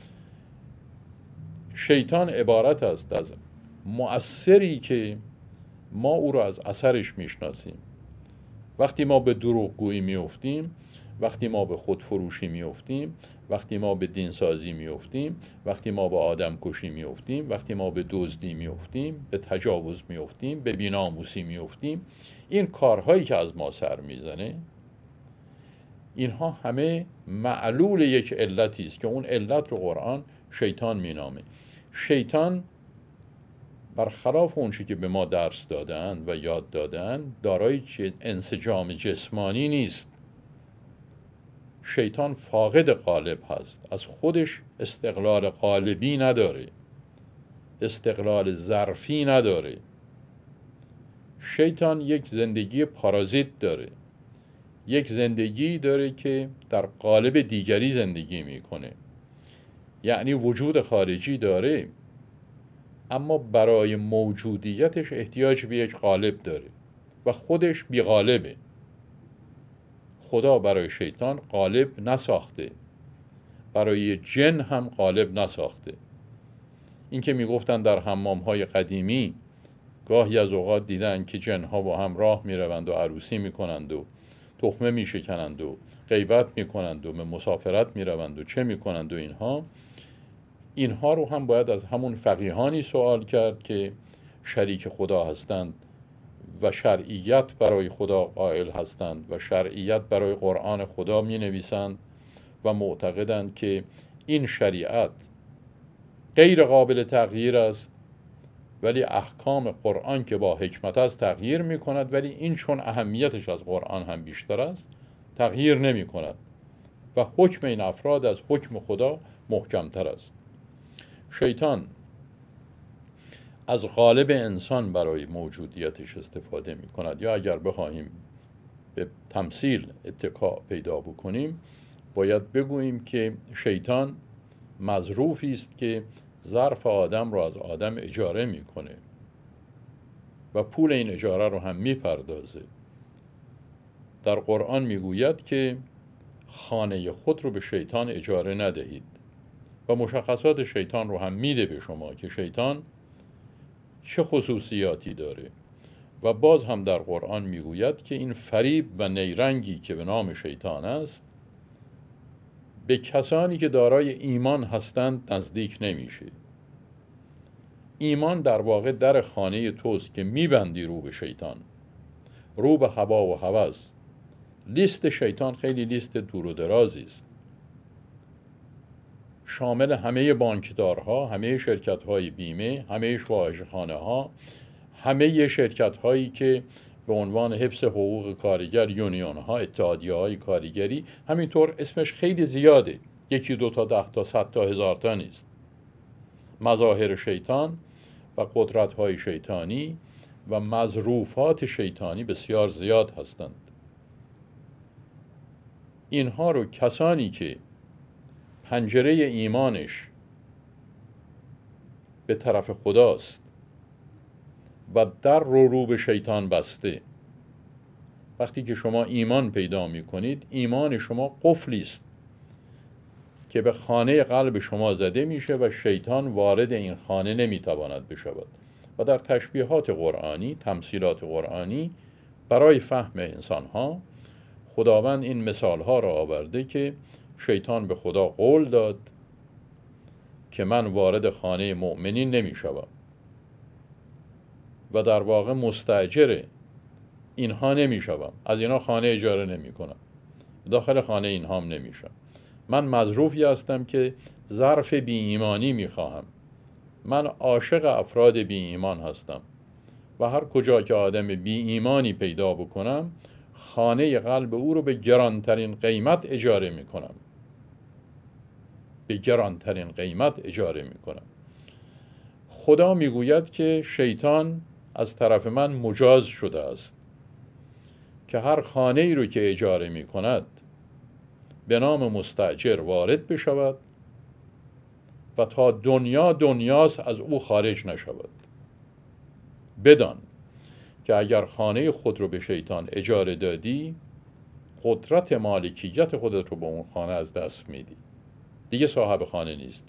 شیطان عبارت است از مؤثری که ما او را از اثرش میشناسیم. وقتی ما به دروغگویی میافتیم، وقتی ما به خودفروشی میافتیم، وقتی ما به دینسازی میافتیم، وقتی ما به آدم کشی میافتیم، وقتی ما به دزدی میافتیم، به تجاوز میافتیم، به بی‌ناموسی میافتیم، این کارهایی که از ما سر میزنه، اینها همه معلول یک علتی است که اون علت رو قرآن شیطان مینامه. شیطان برخلاف اون چیزی که به ما درس دادن و یاد دادن دارای انسجام جسمانی نیست. شیطان فاقد قالب هست، از خودش استقلال قالبی نداره، استقلال ظرفی نداره. شیطان یک زندگی پارازیت داره، یک زندگی داره که در قالب دیگری زندگی میکنه، یعنی وجود خارجی داره، اما برای موجودیتش احتیاج به یک قالب داره و خودش بی قالبه. خدا برای شیطان قالب نساخته، برای جن هم قالب نساخته. این که میگفتن در حمام‌های قدیمی گاهی از اوقات دیدن که جنها با هم راه میروند و عروسی میکنند و تخمه میشکنند و غیبت میکنند و به مسافرت میروند و چه میکنند و اینها رو هم باید از همون فقیهانی سوال کرد که شریک خدا هستند و شرعیت برای خدا قائل هستند و شرعیت برای قرآن خدا می نویسند و معتقدند که این شریعت غیر قابل تغییر است، ولی احکام قرآن که با حکمت است تغییر می کند، ولی این چون اهمیتش از قرآن هم بیشتر است تغییر نمی کند و حکم این افراد از حکم خدا محکمتر است. شیطان از قالب انسان برای موجودیتش استفاده می کند، یا اگر بخواهیم به تمثیل اتکا پیدا بکنیم باید بگوییم که شیطان مظروفی است که ظرف آدم را از آدم اجاره میکنه و پول این اجاره رو هم میپردازه. در قرآن میگوید که خانه خود رو به شیطان اجاره ندهید و مشخصات شیطان رو هم میده به شما که شیطان چه خصوصیاتی داره و باز هم در قرآن میگوید که این فریب و نیرنگی که به نام شیطان است به کسانی که دارای ایمان هستند نزدیک نمیشه. ایمان در واقع در خانه توست که میبندی رو به شیطان، رو به هوا و هوس. لیست شیطان خیلی لیست دور و درازی است، شامل همه بانکدارها، همه شرکت‌های بیمه، همه فاحشه‌خانه‌ها، همه شرکت‌هایی که به عنوان حفظ حقوق کارگر، یونیون‌ها، اتحادیه‌های کارگری، همینطور اسمش خیلی زیاده، 1 2 تا 10 تا 100 تا 1000 تا نیست. مظاهر شیطان و قدرت‌های شیطانی و مظروفات شیطانی بسیار زیاد هستند. اینها رو کسانی که پنجره ایمانش به طرف خداست و در رو به شیطان بسته، وقتی که شما ایمان پیدا می کنید، ایمان شما قفلی است که به خانه قلب شما زده میشه و شیطان وارد این خانه نمیتواند بشود. و در تشبیهات قرآنی، تمثیلات قرآنی برای فهم انسانها، خداوند این مثالها را آورده که شیطان به خدا قول داد که من وارد خانه مؤمنین نمیشوم و در واقع مستاجر اینها نمیشوم، از اینها خانه اجاره نمی کنم، داخل خانه اینها هم نمیشم. من مظروفی هستم که ظرف بی ایمانی میخواهم، من عاشق افراد بی ایمان هستم و هر کجا که آدم بی ایمانی پیدا بکنم خانه قلب او رو به گرانترین قیمت اجاره میکنم، به گرانترین قیمت اجاره میکنم. خدا میگوید که شیطان از طرف من مجاز شده است که هر خانه ای رو که اجاره میکند به نام مستاجر وارد بشود و تا دنیاست از او خارج نشود. بدان که اگر خانه خود رو به شیطان اجاره دادی، قدرت مالکیت خودت رو به اون خانه از دست میدی، دیگه صاحب خانه نیستی.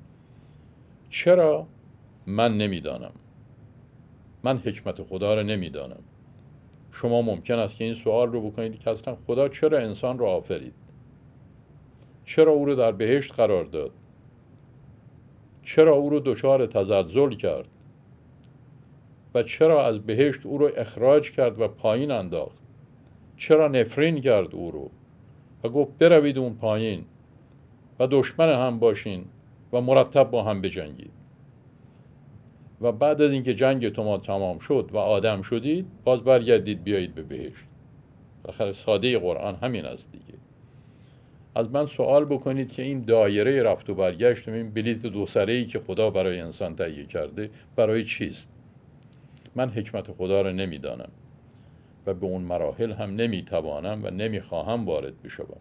چرا؟ من نمیدانم، من حکمت خدا رو نمیدانم. شما ممکن است که این سوال رو بکنید که اصلا خدا چرا انسان رو آفرید؟ چرا او رو در بهشت قرار داد؟ چرا او رو دچار تزلزل کرد؟ و چرا از بهشت او رو اخراج کرد و پایین انداخت؟ چرا نفرین کرد او رو و گفت بروید اون پایین و دشمن هم باشین و مرتب با هم بجنگید و بعد از اینکه جنگتون تمام شد و آدم شدید باز برگردید بیایید به بهشت. آخر ساده قرآن همین است دیگه. از من سوال بکنید که این دایره رفت و برگشت، این بلیت دو سره‌ای که خدا برای انسان تهیه کرده برای چیست؟ من حکمت خدا رو نمیدانم و به اون مراحل هم نمیتوانم و نمیخواهم وارد بشوم.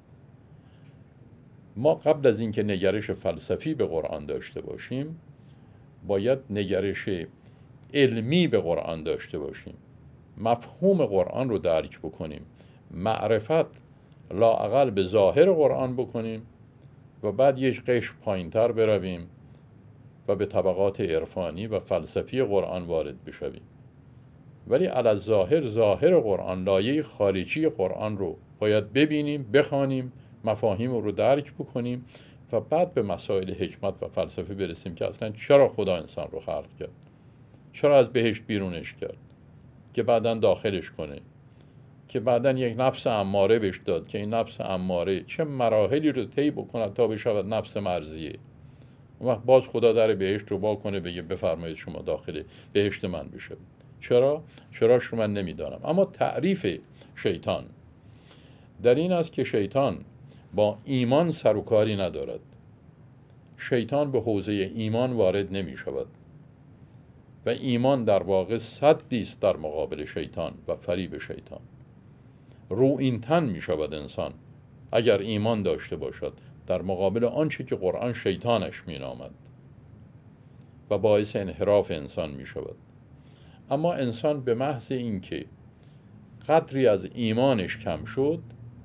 ما قبل از اینکه نگرش فلسفی به قرآن داشته باشیم باید نگرش علمی به قرآن داشته باشیم، مفهوم قرآن رو درک بکنیم، معرفت لااقل به ظاهر قرآن بکنیم و بعد یک قشر پایین‌تر برویم و به طبقات عرفانی و فلسفی قرآن وارد بشویم، ولی علی ظاهر قرآن، لایه خارجی قرآن رو باید ببینیم، بخوانیم، مفاهیم رو درک بکنیم و بعد به مسائل حکمت و فلسفه برسیم که اصلا چرا خدا انسان رو خلق کرد، چرا از بهشت بیرونش کرد که بعداً داخلش کنه، که بعداً یک نفس اماره بهش داد که این نفس اماره چه مراحلی رو طی بکند تا بشود نفس مرضیه. اون وقت باز خدا در بهشت رو وا کنه بگه بفرمایید شما داخل بهشت من بشید. چرا شما من نمیدانم. اما تعریف شیطان در این است که شیطان با ایمان سر و کاری ندارد. شیطان به حوزه ایمان وارد نمی شود و ایمان در واقع سدی است در مقابل شیطان و فریب شیطان. رو این تن می شود انسان اگر ایمان داشته باشد در مقابل آنچه که قرآن شیطانش می نامد و باعث انحراف انسان می شود. اما انسان به محض اینکه قدری از ایمانش کم شد،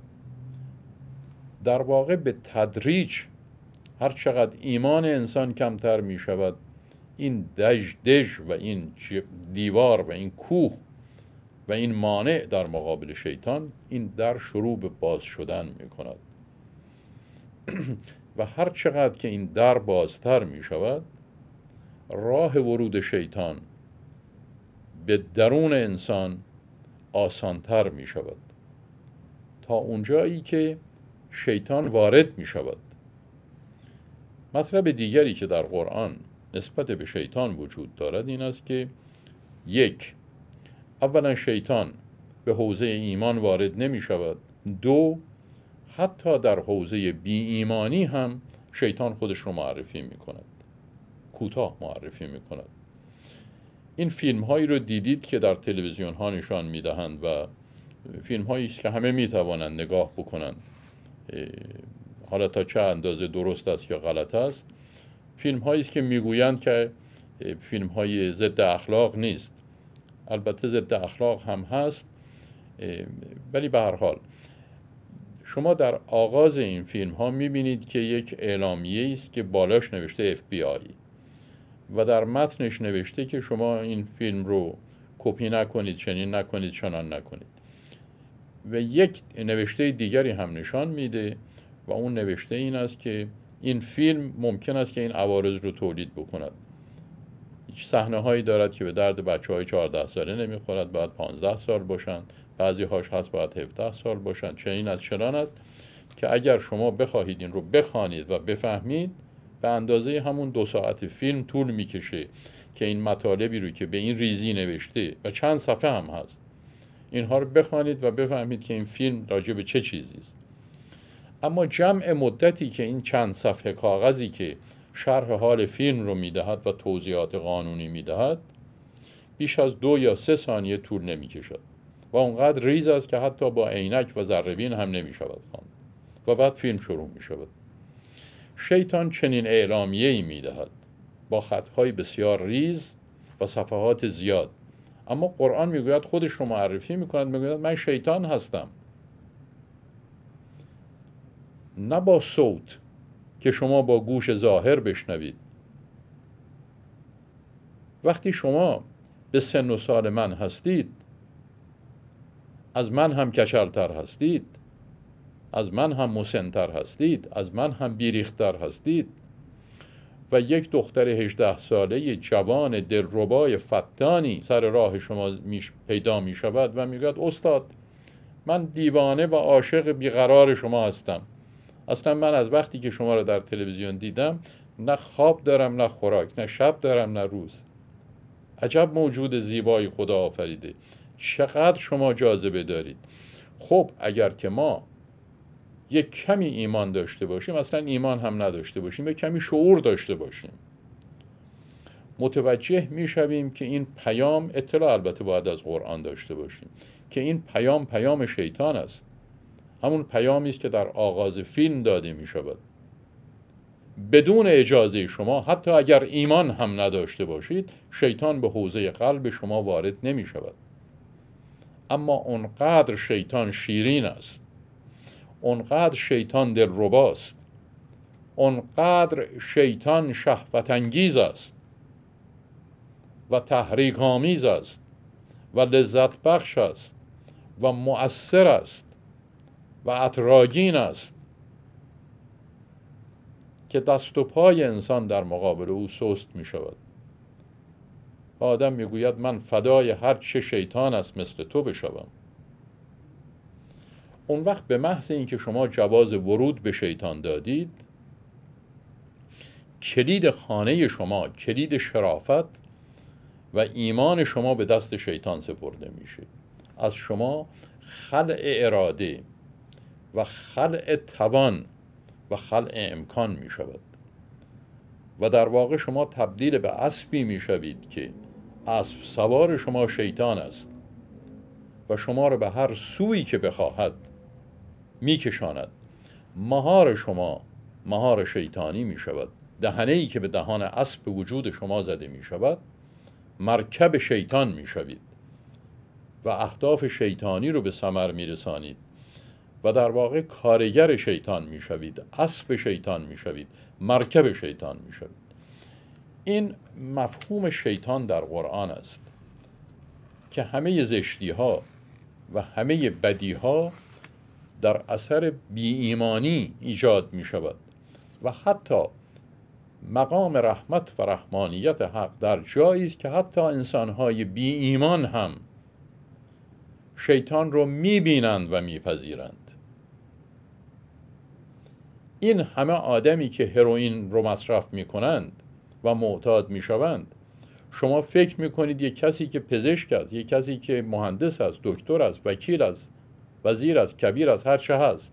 در واقع به تدریج هر چقدر ایمان انسان کمتر می شود، این دژ و این دیوار و این کوه و این مانع در مقابل شیطان، این در شروع به باز شدن می کند و هر چقدر که این در بازتر می شود، راه ورود شیطان به درون انسان آسانتر می شود تا اونجایی که شیطان وارد می شود. مطلب دیگری که در قرآن نسبت به شیطان وجود دارد این است که یک، اولا شیطان به حوزه ایمان وارد نمی شود. دو، حتی در حوزه بی ایمانی هم شیطان خودش رو معرفی می کند، کوتاه معرفی می کند. این فیلم هایی رو دیدید که در تلویزیون ها نشان می دهند و فیلم هایی است که همه می توانند نگاه بکنند، حالا تا چه اندازه درست است یا غلط است. فیلم هایی است که می گویند که فیلم های ضد اخلاق نیست. البته ضد اخلاق هم هست، ولی به هر حال شما در آغاز این فیلم ها می بینید که یک اعلامیه است که بالاش نوشته FBI و در متنش نوشته که شما این فیلم رو کپی نکنید، چنین نکنید، چنان نکنید. و یک نوشته دیگری هم نشان میده و اون نوشته این است که این فیلم ممکن است که این عوارض رو تولید بکند. صحنه هایی دارد که به درد بچه های 14 ساله نمیخورد، باید 15 سال باشن، بعضی هاش هست باید 17 سال باشن، چنین از چنان است که اگر شما بخواهید این رو بخوانید و بفهمید، به اندازه همون 2 ساعت فیلم طول میکشه که این مطالبی رو که به این ریزی نوشته و چند صفحه هم هست، اینها رو بخوانید و بفهمید که این فیلم راجع به چه چیزی است. اما جمع مدتی که این چند صفحه کاغذی که شرح حال فیلم رو میدهد و توضیحات قانونی میدهد بیش از 2 یا 3 ثانیه طول نمیکشد و اونقدر ریز است که حتی با عینک و ذره‌بین هم نمیشود خواند و بعد فیلم شروع میشود. شیطان چنین اعلامیه‌ای میدهد با خطهای بسیار ریز و صفحات زیاد، اما قرآن میگوید، خودش رو معرفی میکند، میگوید من شیطان هستم. نه با صوت که شما با گوش ظاهر بشنوید. وقتی شما به سن و سال من هستید، از من هم کچلتر هستید، از من هم مسنتر هستید، از من هم بیریختر هستید و یک دختر 18 ساله جوان دلربای فتانی سر راه شما پیدا می شود و میگوید استاد من دیوانه و عاشق بیقرار شما هستم. اصلا من از وقتی که شما را در تلویزیون دیدم نه خواب دارم نه خوراک، نه شب دارم نه روز. عجب موجود زیبایی خدا آفریده، چقدر شما جاذبه دارید. خب اگر که ما یک کمی ایمان داشته باشیم، اصلا ایمان هم نداشته باشیم، یک کمی شعور داشته باشیم، متوجه میشویم که این پیام، اطلاع البته باید از قرآن داشته باشیم، که این پیام شیطان است. همون پیامی است که در آغاز فیلم داده می شود. بدون اجازه شما، حتی اگر ایمان هم نداشته باشید، شیطان به حوزه قلب شما وارد نمی شود. اما اونقدر شیطان شیرین است، اونقدر شیطان دلرباست اونقدر شیطان شهوت انگیز است و تحریک آمیز است و لذت بخش است و مؤثر است و عطرآگین است که دست و پای انسان در مقابل او سست می شود. آدم می گوید من فدای هر چه شیطان است مثل تو بشوم. اون وقت به محض اینکه شما جواز ورود به شیطان دادید، کلید خانه شما، کلید شرافت و ایمان شما به دست شیطان سپرده میشه. از شما خلع اراده و خلع توان و خلع امکان می شود و در واقع شما تبدیل به اسبی می شوید که اسب سوار شما شیطان است و شما را به هر سویی که بخواهد می کشاند. مهار شما مهار شیطانی می شود. دهنه‌ای که به دهان اسب وجود شما زده می شود مرکب شیطان می شوید و اهداف شیطانی رو به ثمر می رسانید و در واقع کارگر شیطان می شوید، اسب شیطان می شوید، مرکب شیطان می شوید. این مفهوم شیطان در قرآن است که همه زشتی ها و همه بدی ها در اثر بی ایمانی ایجاد می شود و حتی مقام رحمت و رحمانیت حق در جایی است که حتی انسان‌های بی ایمان هم شیطان رو می‌بینند و می‌پذیرند. این همه آدمی که هروئین رو مصرف می‌کنند و معتاد می‌شوند، شما فکر می‌کنید یک کسی که پزشک است، یک کسی که مهندس است، دکتر است، وکیل است، وزیر است، کبیر است، هر چه هست،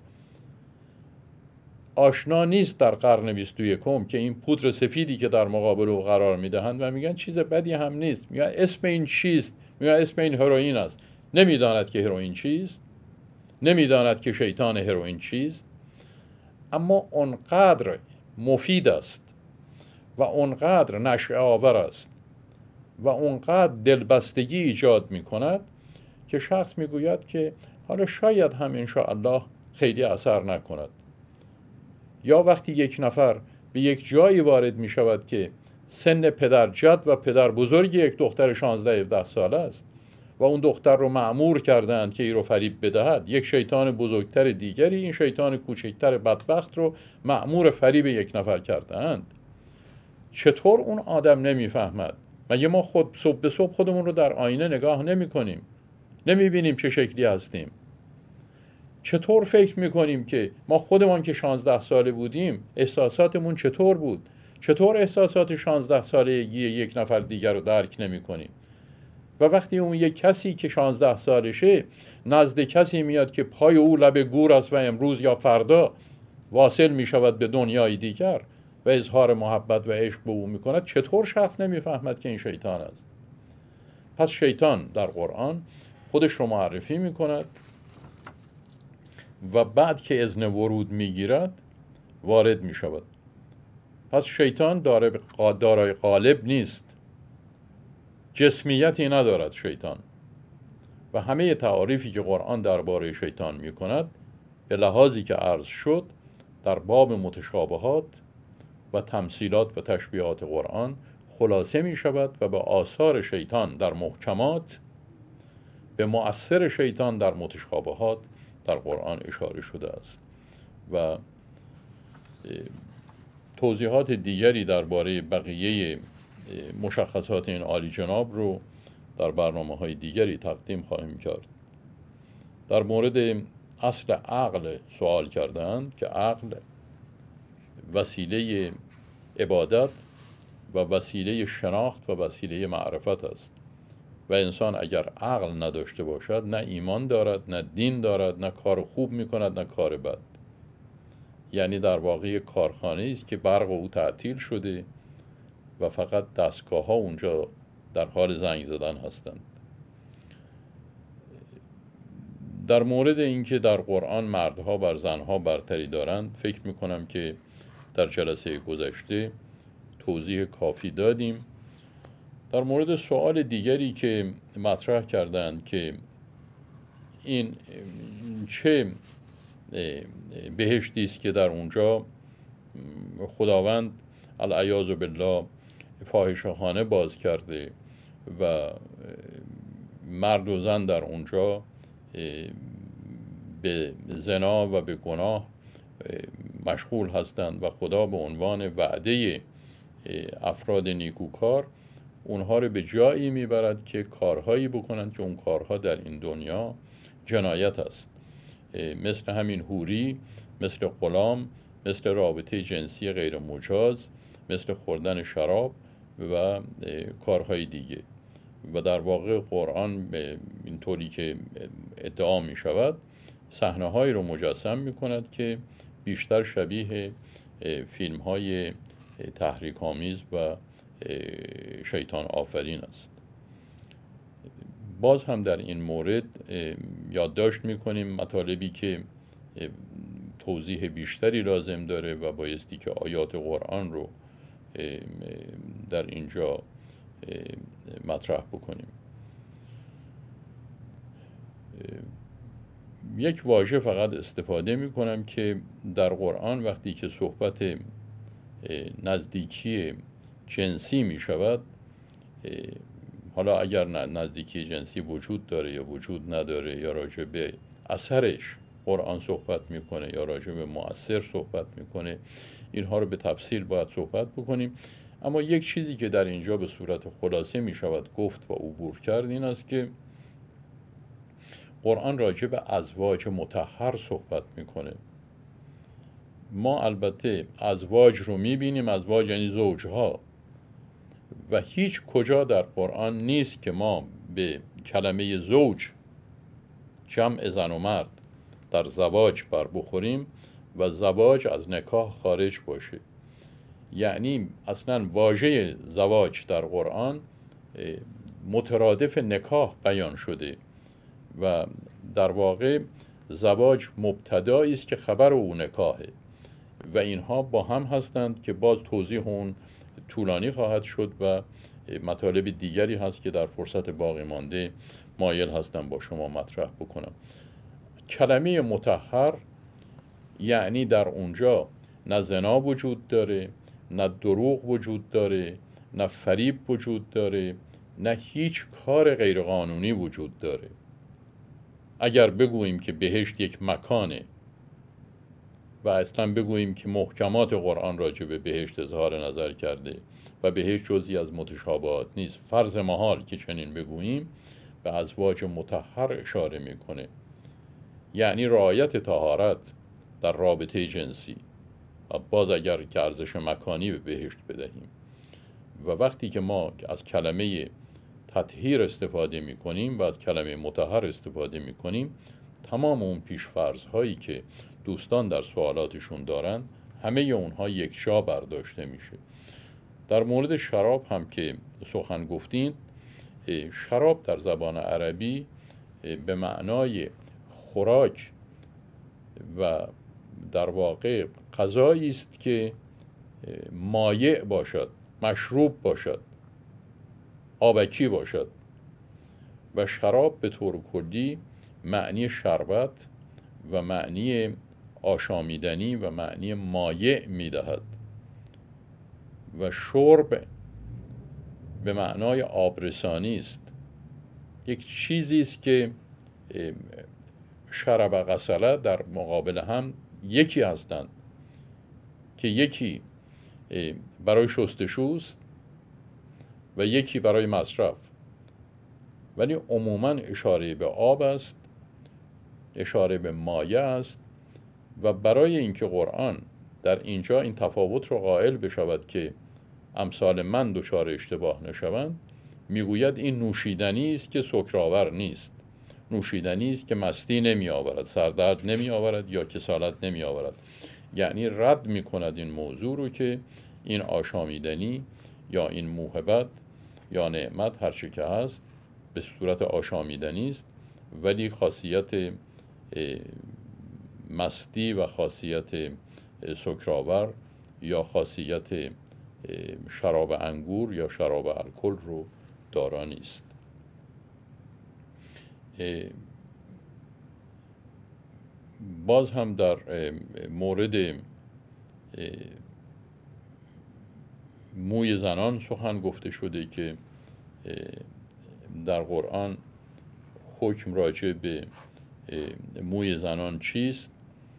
آشنا نیست در قرن 21 که این پودر سفیدی که در مقابل او قرار میدهند و میگن چیز بدی هم نیست، میگن اسم این چیست، میگن اسم این هروئین است، نمیداند که هروئین چیست، نمیداند که شیطان هروئین چیست، اما اونقدر مفید است و اونقدر نشأه آور است و اونقدر دلبستگی ایجاد میکند که شخص میگوید که حالا شاید هم انشاءالله خیلی اثر نکند. یا وقتی یک نفر به یک جایی وارد می شود که سن پدر جد و پدر بزرگ یک دختر 16-17 ساله است و اون دختر رو مأمور کردند که ای رو فریب بدهد، یک شیطان بزرگتر دیگری این شیطان کوچکتر بدبخت رو مأمور فریب یک نفر کردند، چطور اون آدم نمیفهمد؟ مگه ما خود صبح به صبح خودمون رو در آینه نگاه نمی کنیم؟ نمی بینیم چه شکلی هستیم؟ چطور فکر میکنیم که ما خودمان که 16 ساله بودیم احساساتمون چطور بود؟ چطور احساسات 16 سالگی یک نفر دیگر رو درک نمی کنیم؟ و وقتی اون یک کسی که 16 سالشه نزد کسی میاد که پای او لب گور است و امروز یا فردا واصل می شود به دنیای دیگر و اظهار محبت و عشق به او می کند، چطور شخص نمیفهمد که این شیطان است؟ پس شیطان در قرآن خودش رو معرفی می کند و بعد که اذن ورود میگیرد وارد می شود. پس شیطان دارای قالب نیست، جسمیتی ندارد شیطان و همه تعاریفی که قرآن درباره شیطان می کند به لحاظی که عرض شد در باب متشابهات و تمثیلات و تشبیهات قرآن خلاصه می شود و به آثار شیطان در محکمات، به مؤثر شیطان در متشابهات در قرآن اشاره شده است و توضیحات دیگری درباره بقیه مشخصات این عالی جناب رو در برنامه‌های دیگری تقدیم خواهیم کرد. در مورد اصل عقل سوال کردند که عقل وسیله عبادت و وسیله شناخت و وسیله معرفت است و انسان اگر عقل نداشته باشد نه ایمان دارد، نه دین دارد، نه کار خوب میکند، نه کار بد. یعنی در واقع کارخانه است که برق او تعطیل شده و فقط دستگاه ها اونجا در حال زنگ زدن هستند. در مورد اینکه در قرآن مردها بر زنها برتری دارند فکر میکنم که در جلسه گذشته توضیح کافی دادیم. در مورد سوال دیگری که مطرح کردند که این چه بهشتی است که در اونجا خداوند العیاذ بالله فاحشه‌خانه باز کرده و مرد و زن در اونجا به زنا و به گناه مشغول هستند و خدا به عنوان وعده افراد نیکوکار اونها رو به جایی میبرد که کارهایی بکنند که اون کارها در این دنیا جنایت است، مثل همین حوری، مثل غلام، مثل رابطه جنسی غیر مجاز، مثل خوردن شراب و کارهای دیگه. و در واقع قرآن اینطوری که ادعا می شود صحنه‌هایی رو مجسم می کند که بیشتر شبیه فیلم های تحریک آمیز و شیطان آفرین است. باز هم در این مورد یادداشت می کنیم مطالبی که توضیح بیشتری لازم داره و بایستی که آیات قرآن رو در اینجا مطرح بکنیم. یک واژه فقط استفاده می کنم که در قرآن وقتی که صحبت نزدیکی جنسی می شود، حالا اگر نزدیکی جنسی وجود داره یا وجود نداره یا راجع به اثرش قرآن صحبت میکنه یا راجع به مؤثر صحبت میکنه، اینها رو به تفصیل باید صحبت بکنیم. اما یک چیزی که در اینجا به صورت خلاصه می شود گفت و عبور کرد این است که قرآن راجع به ازواج مطهر صحبت میکنه. ما البته ازواج رو میبینیم، ازواج یعنی زوجها، و هیچ کجا در قرآن نیست که ما به کلمه زوج جمع زن و مرد در زواج بر بخوریم و زواج از نکاح خارج باشه. یعنی اصلا واژه زواج در قرآن مترادف نکاح بیان شده و در واقع زواج مبتدایی است که خبر او نکاحه و اینها با هم هستند که باز توضیح اون طولانی خواهد شد و مطالب دیگری هست که در فرصت باقی مانده مایل هستم با شما مطرح بکنم. کلمه مطهر یعنی در اونجا نه زنا وجود داره، نه دروغ وجود داره، نه فریب وجود داره، نه هیچ کار غیرقانونی وجود داره. اگر بگوییم که بهشت یک مکانه و اصلا بگوییم که محکمات قرآن راجع به بهشت اظهار نظر کرده و بهشت جزئی از متشابهات نیست، فرض محال که چنین بگوییم، به ازواج مطهر اشاره میکنه، یعنی رعایت طهارت در رابطه جنسی. باز اگر که ارزش مکانی به بهشت بدهیم و وقتی که ما از کلمه تطهیر استفاده میکنیم و از کلمه مطهر استفاده میکنیم، تمام اون پیش‌فرض هایی که دوستان در سوالاتشون دارن همه اونها یک جا برداشته میشه. در مورد شراب هم که سخن گفتین، شراب در زبان عربی به معنای خوراک و در واقع غذایی است که مایع باشد، مشروب باشد، آبکی باشد و شراب به طور کلی معنی شربت و معنی آشامیدنی و معنی مایع میدهد و شرب به معنای آبرسانی است. یک چیزی است که شرب و غسله در مقابل هم یکی هستند که یکی برای شستشوست و یکی برای مصرف، ولی عموماً اشاره به آب است، اشاره به مایع است و برای اینکه قرآن در اینجا این تفاوت رو قائل بشود که امثال من دچار اشتباه نشوند، میگوید این نوشیدنی است که سکرآور نیست، نوشیدنی است که مستی نمی آورد، سردرد نمی آورد یا کسالت نمی آورد. یعنی رد می کند این موضوع رو که این آشامیدنی یا این موهبت یا نعمت هر چه که هست به صورت آشامیدنی است، ولی خاصیت مستی و خاصیت سکرآور یا خاصیت شراب انگور یا شراب الکل رو دارا نیست. باز هم در مورد موی زنان سخن گفته شده که در قرآن حکم راجع به موی زنان چیست.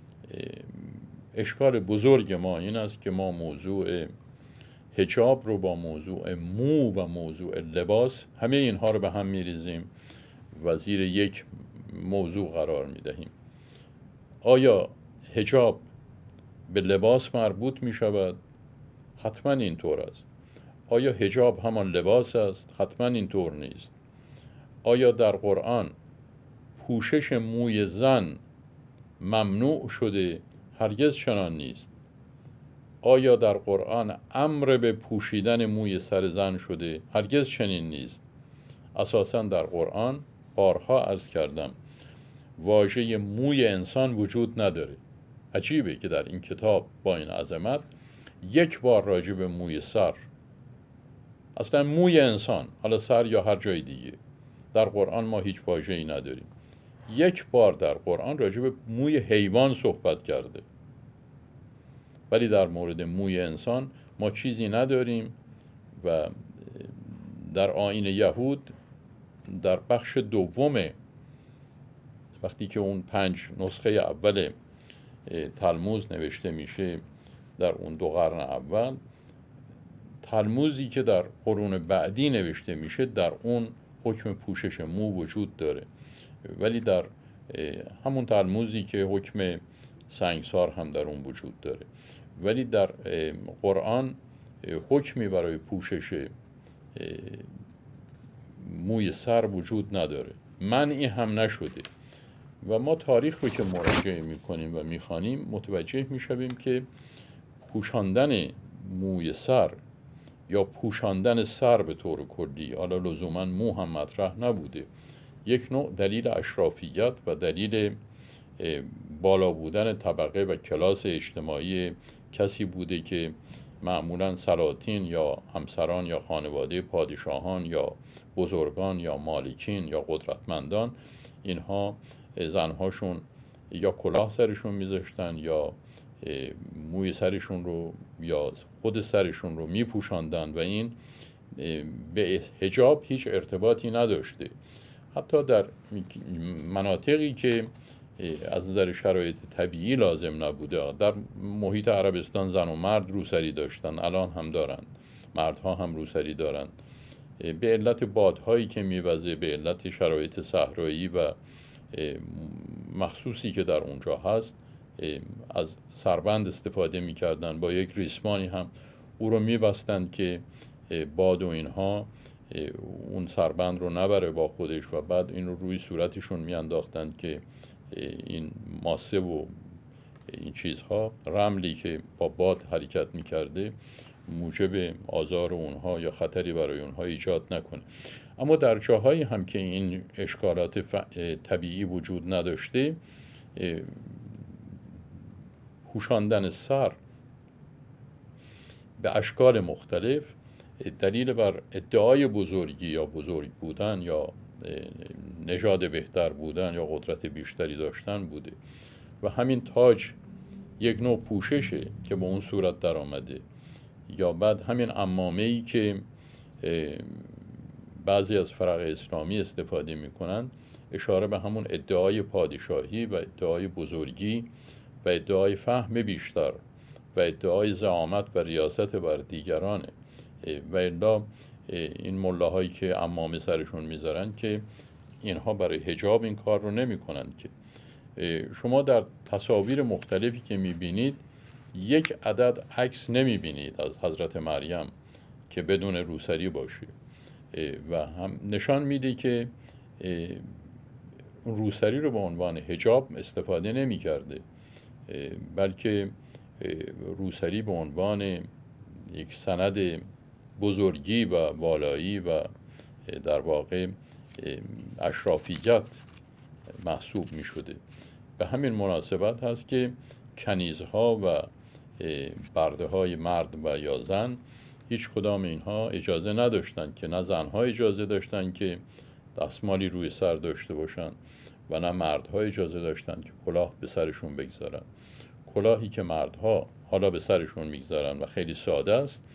اشکال بزرگ ما این است که ما موضوع حجاب رو با موضوع مو و موضوع لباس همه اینها رو به هم میریزیم و زیر یک موضوع قرار میدهیم. آیا حجاب به لباس مربوط می شود؟ حتما اینطور است. آیا حجاب همان لباس است؟ حتما اینطور نیست. آیا در قرآن پوشش موی زن ممنوع شده؟ هرگز چنان نیست. آیا در قرآن امر به پوشیدن موی سر زن شده؟ هرگز چنین نیست. اساساً در قرآن بارها عرض کردم واژه موی انسان وجود نداره. عجیبه که در این کتاب با این عظمت یک بار راجع به موی سر، اصلا موی انسان، حالا سر یا هر جای دیگه، در قرآن ما هیچ واژه‌ای نداریم. یک بار در قرآن راجع به موی حیوان صحبت کرده، ولی در مورد موی انسان ما چیزی نداریم. و در آیین یهود در بخش دوم وقتی که اون 5 نسخه اول تلموذ نوشته میشه در اون 2 قرن اول، تلموذی که در قرون بعدی نوشته میشه در اون حکم پوشش مو وجود داره، ولی در همون تلموذی که حکم سنگسار هم در اون وجود داره، ولی در قرآن حکمی برای پوشش موی سر وجود نداره، منعی هم نشده. و ما تاریخ رو که مراجعه میکنیم و میخوانیم متوجه میشویم که پوشاندن موی سر یا پوشاندن سر به طور کلی، حالا لزوما مو هم مطرح نبوده، یک نوع دلیل اشرافیت و دلیل بالا بودن طبقه و کلاس اجتماعی کسی بوده که معمولا سلاطین یا همسران یا خانواده پادشاهان یا بزرگان یا مالکین یا قدرتمندان، اینها زنهاشون یا کلاه سرشون میذاشتن یا موی سرشون رو یا خود سرشون رو میپوشاندن و این به حجاب هیچ ارتباطی نداشته. حتی در مناطقی که از نظر شرایط طبیعی لازم نبوده، در محیط عربستان زن و مرد روسری داشتن، الان هم دارن، مردها هم روسری دارن، به علت بادهایی که میوزه، به علت شرایط صحرایی و مخصوصی که در اونجا هست، از سربند استفاده میکردن، با یک ریسمانی هم او رو میبستند که باد و اینها اون سربند رو نبره با خودش و بعد این رو روی صورتشون میانداختند که این ماسه و این چیزها، رملی که با باد حرکت میکرده، موجب آزار اونها یا خطری برای اونها ایجاد نکنه. اما در جاهایی هم که این اشکالات طبیعی وجود نداشته، پوشاندن سر به اشکال مختلف دلیل بر ادعای بزرگی یا بزرگ بودن یا نژاد بهتر بودن یا قدرت بیشتری داشتن بوده. و همین تاج یک نوع پوششه که به اون صورت در آمده، یا بعد همین عمامه‌ای که بعضی از فرق اسلامی استفاده میکنن، اشاره به همون ادعای پادشاهی و ادعای بزرگی و ادعای فهم بیشتر و ادعای زعامت و ریاست بر دیگرانه. و الا این ملاهایی که عمامه سرشون میذارن که اینها برای حجاب این کار رو نمی کنن. که شما در تصاویر مختلفی که میبینید یک عدد عکس نمیبینید از حضرت مریم که بدون روسری باشه و هم نشان میده که روسری رو به عنوان حجاب استفاده نمی کرده، بلکه روسری به عنوان یک سند بزرگی و والایی و در واقع اشرافیت محسوب می شده. به همین مناسبت هست که کنیزها و برده های مرد و یا زن هیچ کدام اینها اجازه نداشتند، که نه زنها اجازه داشتند که دستمالی روی سر داشته باشند و نه مردها اجازه داشتند که کلاه به سرشون بگذارن. کلاهی که مردها حالا به سرشون میگذارن و خیلی ساده است،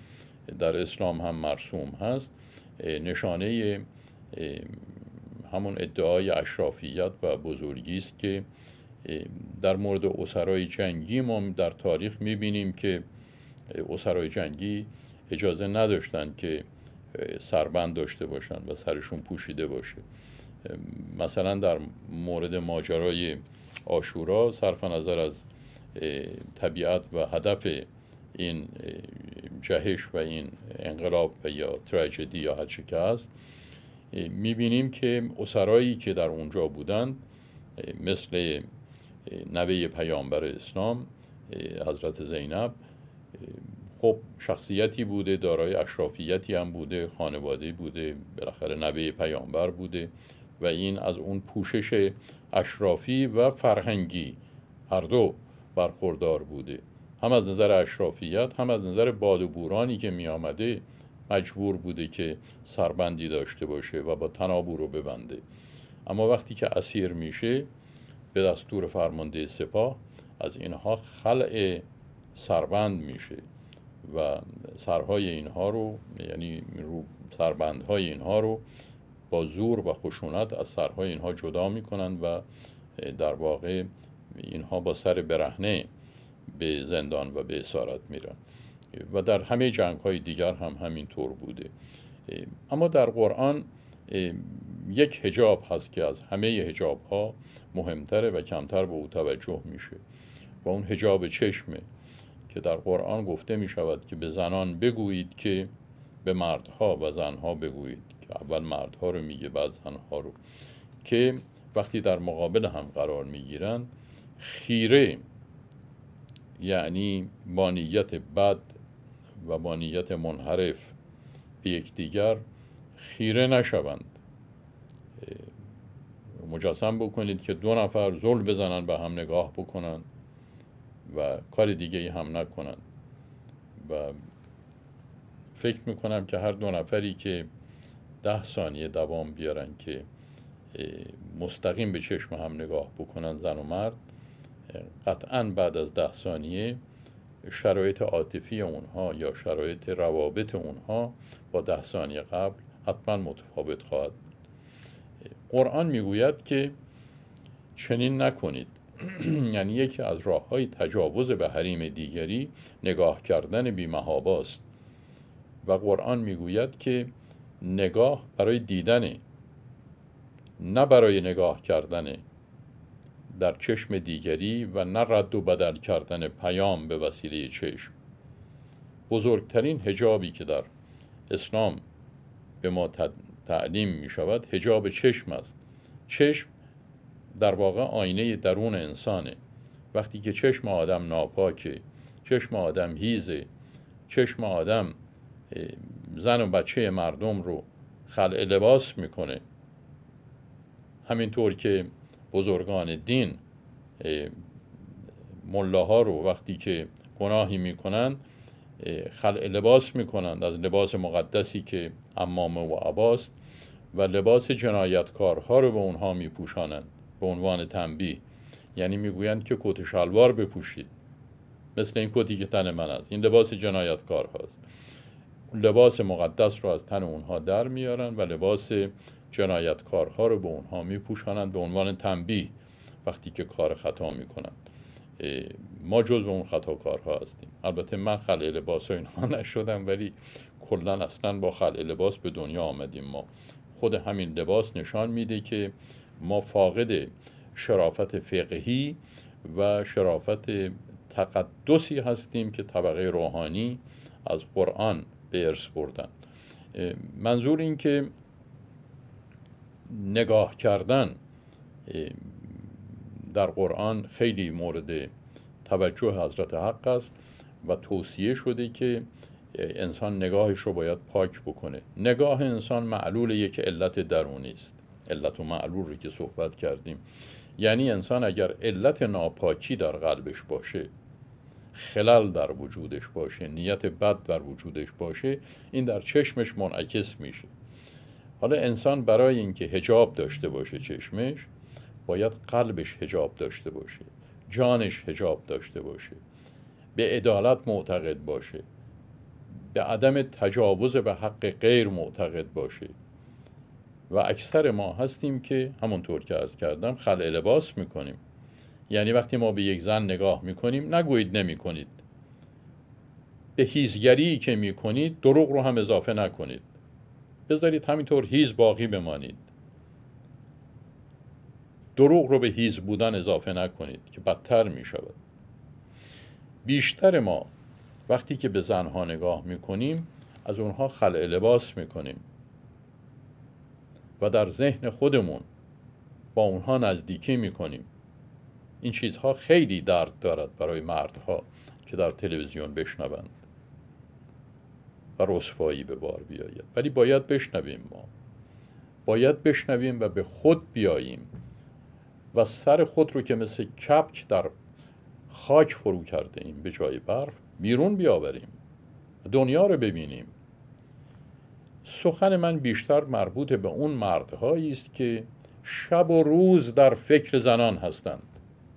در اسلام هم مرسوم هست، نشانه همون ادعای اشرافیت و بزرگی است که در مورد اسرای جنگی ما در تاریخ می‌بینیم که اسرای جنگی اجازه نداشتند که سربند داشته باشند و سرشون پوشیده باشه. مثلا در مورد ماجرای عاشورا صرف نظر از طبیعت و هدف این جهش و این انقلاب و یا تراژدی یا هر چه که هست، می‌بینیم که اسرایی که در اونجا بودند مثل نوه پیامبر اسلام حضرت زینب، خب شخصیتی بوده، دارای اشرافیتی هم بوده، خانواده‌ای بوده، بالاخره نوه پیامبر بوده و این از اون پوشش اشرافی و فرهنگی هر دو برخوردار بوده. هم از نظر اشرافیت هم از نظر باد و بورانی که می آمده مجبور بوده که سربندی داشته باشه و با تنابو رو ببنده. اما وقتی که اسیر میشه به دستور فرمانده سپاه از اینها خلع سربند میشه و سرهای اینها رو، یعنی سربندهای اینها رو با زور و خشونت از سرهای اینها جدا میکنن و در واقع اینها با سر برهنه به زندان و به اسارت میرن و در همه جنگ‌های دیگر هم همین طور بوده. اما در قرآن یک حجاب هست که از همه حجاب‌ها مهمتره و کمتر به او توجه میشه و اون حجاب چشمه که در قرآن گفته می شود که به زنان بگویید که به مردها و زنها بگویید، که اول مردها رو میگه بعد زنها رو، که وقتی در مقابل هم قرار میگیرن خیره، یعنی با نیت بد و با نیت منحرف به یکدیگر خیره نشوند. مجسم بکنید که دو نفر زل بزنن به هم نگاه بکنن و کار دیگه هم نکنن و فکر میکنم که هر دو نفری که 10 ثانیه دوام بیارن که مستقیم به چشم هم نگاه بکنن، زن و مرد، قطعاً بعد از 10 ثانیه شرایط عاطفی اونها یا شرایط روابط اونها با 10 ثانیه قبل حتما متفاوت خواهد. قرآن میگوید که چنین نکنید. یعنی یکی از راه‌های تجاوز به حریم دیگری نگاه کردن بی‌محابا است و قرآن میگوید که نگاه برای دیدنه، نه برای نگاه کردنه در چشم دیگری و نه رد و بدل کردن پیام به وسیله چشم. بزرگترین حجابی که در اسلام به ما تعلیم می شود حجاب چشم است. چشم در واقع آینه درون انسانه. وقتی که چشم آدم ناپاکه، چشم آدم هیزه، چشم آدم زن و بچه مردم رو خلع لباس میکنه، همینطور که بزرگان دین ملاها رو وقتی که گناهی میکنن خلع لباس میکنند از لباس مقدسی که عمامه و عباست و لباس جنایتکارها رو به اونها میپوشانند به عنوان تنبیه. یعنی میگویند که کت و شلوار بپوشید، مثل این کتی که تن من است، این لباس جنایتکار هاست. لباس مقدس رو از تن اونها در میارن و لباس جنایتکارها رو به اونها میپوشانند به عنوان تنبیه وقتی که کار خطا میکنند. ما جزو اون خطاکارها هستیم. البته من خلع لباس ها اینها نشدم، ولی کلا اصلا با خلع لباس به دنیا آمدیم. ما خود همین لباس نشان میده که ما فاقد شرافت فقهی و شرافت تقدسی هستیم که طبقه روحانی از قرآن به ارث بردن. منظور این که نگاه کردن در قرآن خیلی مورد توجه حضرت حق است و توصیه شده که انسان نگاهش رو باید پاک بکنه. نگاه انسان معلول یک علت درونی است، علت و معلول رو که صحبت کردیم. یعنی انسان اگر علت ناپاکی در قلبش باشه، خلل در وجودش باشه، نیت بد در وجودش باشه، این در چشمش منعکس میشه. حالا انسان برای اینکه حجاب داشته باشه چشمش، باید قلبش حجاب داشته باشه، جانش حجاب داشته باشه، به عدالت معتقد باشه، به عدم تجاوز به حق غیر معتقد باشه و اکثر ما هستیم که همونطور که عرض کردم خلع لباس میکنیم. یعنی وقتی ما به یک زن نگاه میکنیم نگویید نمیکنید، به هیزگری که میکنید دروغ رو هم اضافه نکنید، بذارید همینطور هیز باقی بمانید. دروغ رو به هیز بودن اضافه نکنید که بدتر میشود. بیشتر ما وقتی که به زنها نگاه میکنیم از اونها خلع لباس میکنیم و در ذهن خودمون با اونها نزدیکی میکنیم. این چیزها خیلی درد دارد برای مردها که در تلویزیون بشنوند و رسوایی به بار بیاید، ولی باید بشنویم. ما باید بشنویم و به خود بیاییم و سر خود رو که مثل کپک در خاک فرو کرده ایم به جای برف بیرون بیاوریم، دنیا رو ببینیم. سخن من بیشتر مربوط به اون مردهایی است که شب و روز در فکر زنان هستند،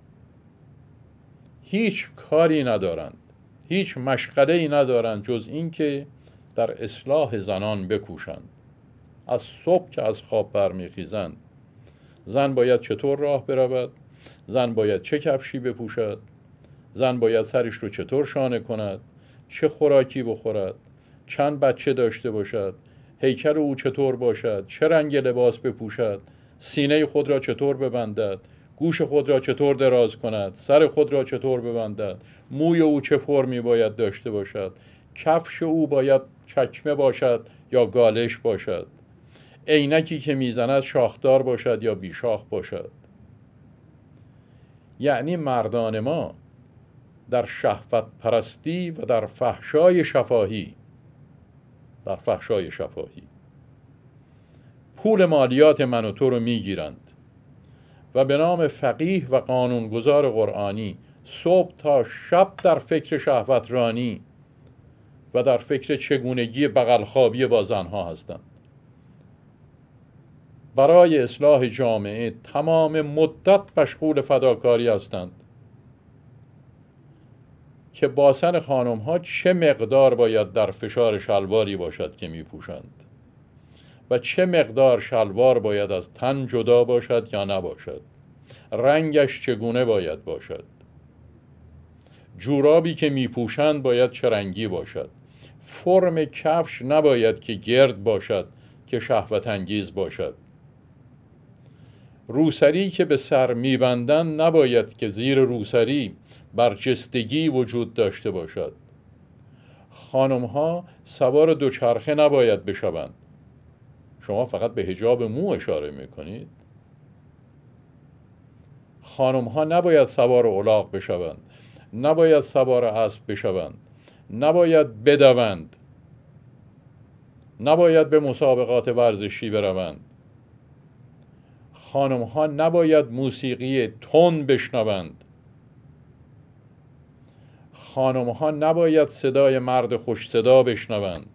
هیچ کاری ندارند، هیچ مشغله‌ای ندارند جز این که در اصلاح زنان بکوشند. از صبح که از خواب برمیخیزند زن باید چطور راه برود، زن باید چه کفشی بپوشد، زن باید سرش رو چطور شانه کند، چه خوراکی بخورد، چند بچه داشته باشد، هیکل او چطور باشد، چه رنگ لباس بپوشد، سینه خود را چطور ببندد، گوش خود را چطور دراز کند، سر خود را چطور ببندد، موی او چه فرمی باید داشته باشد، کفش او باید چکمه باشد یا گالش باشد، عینکی که میزند شاخدار باشد یا بیشاخ باشد. یعنی مردان ما در شهوت پرستی و در فحشای شفاهی پول مالیات من و تو رو میگیرند و به نام فقیه و قانونگذار قرآنی صبح تا شب در فکر شهوت رانی و در فکر چگونگی بغل خوابی با زنها هستند. برای اصلاح جامعه تمام مدت مشغول فداکاری هستند که باسن خانم ها چه مقدار باید در فشار شلواری باشد که می پوشند و چه مقدار شلوار باید از تن جدا باشد یا نباشد، رنگش چگونه باید باشد، جورابی که می پوشند باید چه رنگی باشد، فرم کفش نباید که گرد باشد که شهوت انگیز باشد، روسری که به سر میبندند نباید که زیر روسری برجستگی وجود داشته باشد، خانم ها سوار دوچرخه نباید بشوند. شما فقط به حجاب مو اشاره میکنید. خانم ها نباید سوار الاغ بشوند، نباید سوار اسب بشوند، نباید بدوند، نباید به مسابقات ورزشی بروند، خانم ها نباید موسیقی تند بشنوند، خانم ها نباید صدای مرد خوش صدا بشنوند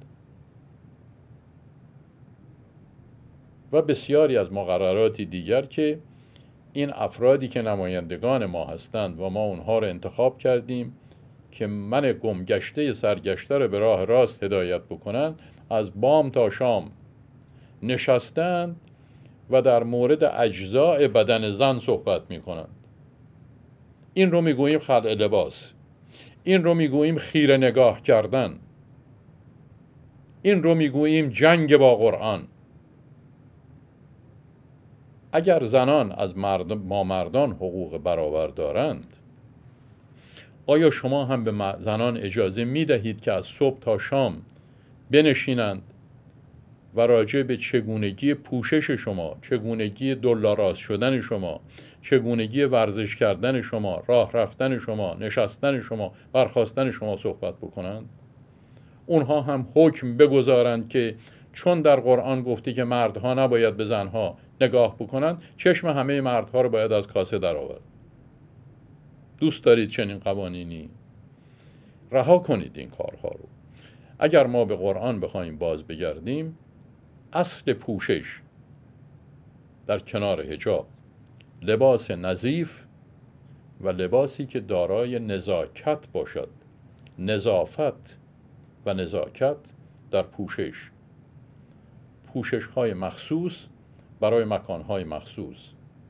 و بسیاری از مقرراتی دیگر که این افرادی که نمایندگان ما هستند و ما اونها رو انتخاب کردیم که من گمگشته سرگشته رو به راه راست هدایت بکنن، از بام تا شام نشستند و در مورد اجزاء بدن زن صحبت می کنند. این رو می گوییم خلع لباس، این رو می گوییم خیره نگاه کردن، این رو می گوییم جنگ با قرآن. اگر زنان از ما مردان حقوق برابر دارند، آیا شما هم به زنان اجازه می دهید که از صبح تا شام بنشینند و راجع به چگونگی پوشش شما، چگونگی دلاراست شدن شما، چگونگی ورزش کردن شما، راه رفتن شما، نشستن شما، برخاستن شما صحبت بکنند؟ اونها هم حکم بگذارند که چون در قرآن گفته که مردها نباید به زنها نگاه بکنند، چشم همه مردها رو باید از کاسه در آورد. دوست دارید چنین قوانینی؟ رها کنید این کارها رو. اگر ما به قرآن بخوایم باز بگردیم، اصل پوشش در کنار حجاب لباس نظیف و لباسی که دارای نزاکت باشد، نظافت و نزاکت در پوشش های مخصوص برای مکان های مخصوص،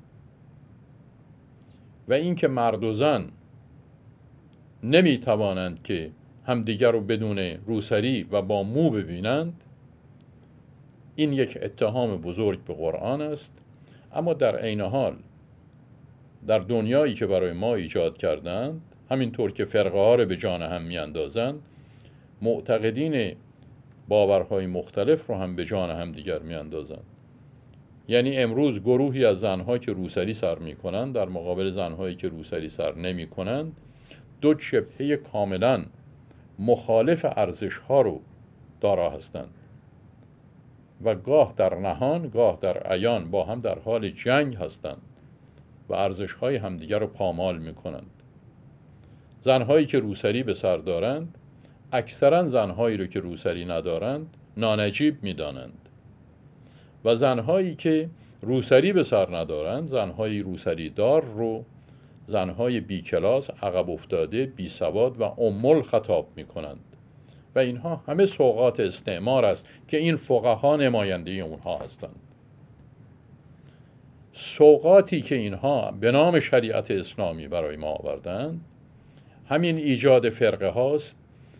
و اینکه مرد و زن نمی توانند که همدیگر رو بدون روسری و با مو ببینند، این یک اتهام بزرگ به قرآن است. اما در عین حال در دنیایی که برای ما ایجاد کردند، همینطور که فرقه ها رو به جان هم می اندازند، معتقدین باورهای مختلف رو هم به جان هم دیگر می اندازند. یعنی امروز گروهی از زنها که روسری سر می کنند در مقابل زنهایی که روسری سر نمی کنند، دو جبهه کاملا مخالف ارزش ها رو دارا هستند و گاه در نهان گاه در عیان با هم در حال جنگ هستند و ارزش های همدیگر رو پامال می کنند. زنهایی که روسری به سر دارند اکثرا زنهایی رو که روسری ندارند نانجیب می دانند و زنهایی که روسری به سر ندارند، زنهای روسری دار رو زنهای بی کلاس، عقب افتاده، بی سواد و امول خطاب می کنند و اینها همه سوغات استعمار است که این فقها نماینده اونها هستند. سوغاتی که اینها به نام شریعت اسلامی برای ما آوردند، همین ایجاد فرقه هاست،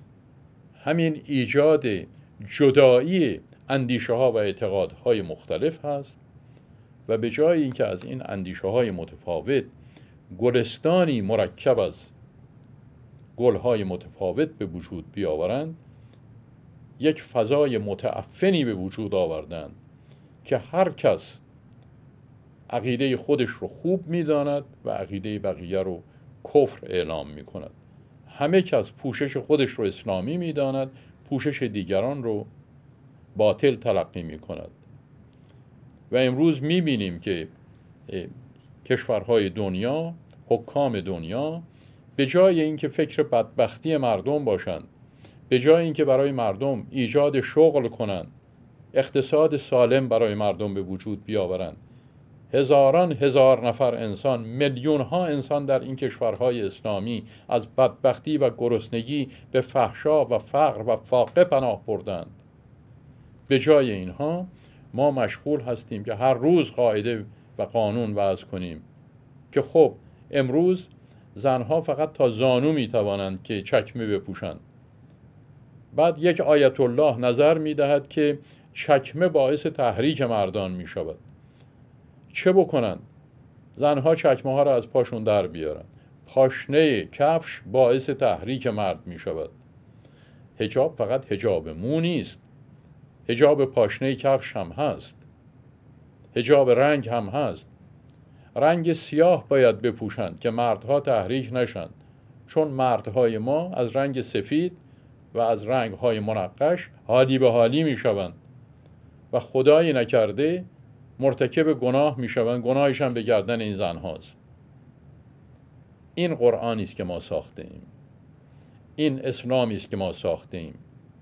همین ایجاد جدایی اندیشه ها و اعتقادهای مختلف هست و به جای اینکه از این اندیشه های متفاوت گلستانی مرکب از گلهای متفاوت به وجود بیاورند، یک فضای متعفنی به وجود آوردند که هر کس عقیده خودش رو خوب می‌داند و عقیده بقیه رو کفر اعلام می‌کند. همه کس پوشش خودش رو اسلامی می‌داند، پوشش دیگران رو باطل تلقی می‌کند. و امروز می‌بینیم که کشورهای دنیا، حکام دنیا، به جای اینکه فکر بدبختی مردم باشند، به جای اینکه برای مردم ایجاد شغل کنند، اقتصاد سالم برای مردم به وجود بیاورند، هزاران هزار نفر انسان، میلیون ها انسان در این کشورهای اسلامی از بدبختی و گرسنگی به فحشا و فقر و فاقه پناه بردند. به جای اینها ما مشغول هستیم که هر روز قاعده و قانون وضع کنیم که خب امروز زنها فقط تا زانو می توانند که چکمه بپوشند. بعد یک آیت الله نظر می دهد که چکمه باعث تحریک مردان می شود. چه بکنند؟ زنها چکمه ها را از پاشون در بیارن. پاشنه کفش باعث تحریک مرد می شود. حجاب فقط حجاب مو نیست، حجاب پاشنه کفش هم هست، حجاب رنگ هم هست. رنگ سیاه باید بپوشند که مردها تحریک نشند، چون مردهای ما از رنگ سفید و از رنگهای منقش حالی به حالی می شوند و خدایی نکرده مرتکب گناه می شوند، گناهش هم به گردن این زن هاست. این قرآنی است که ما ساخته ایم، این اسلامی است که ما ساخته ایم.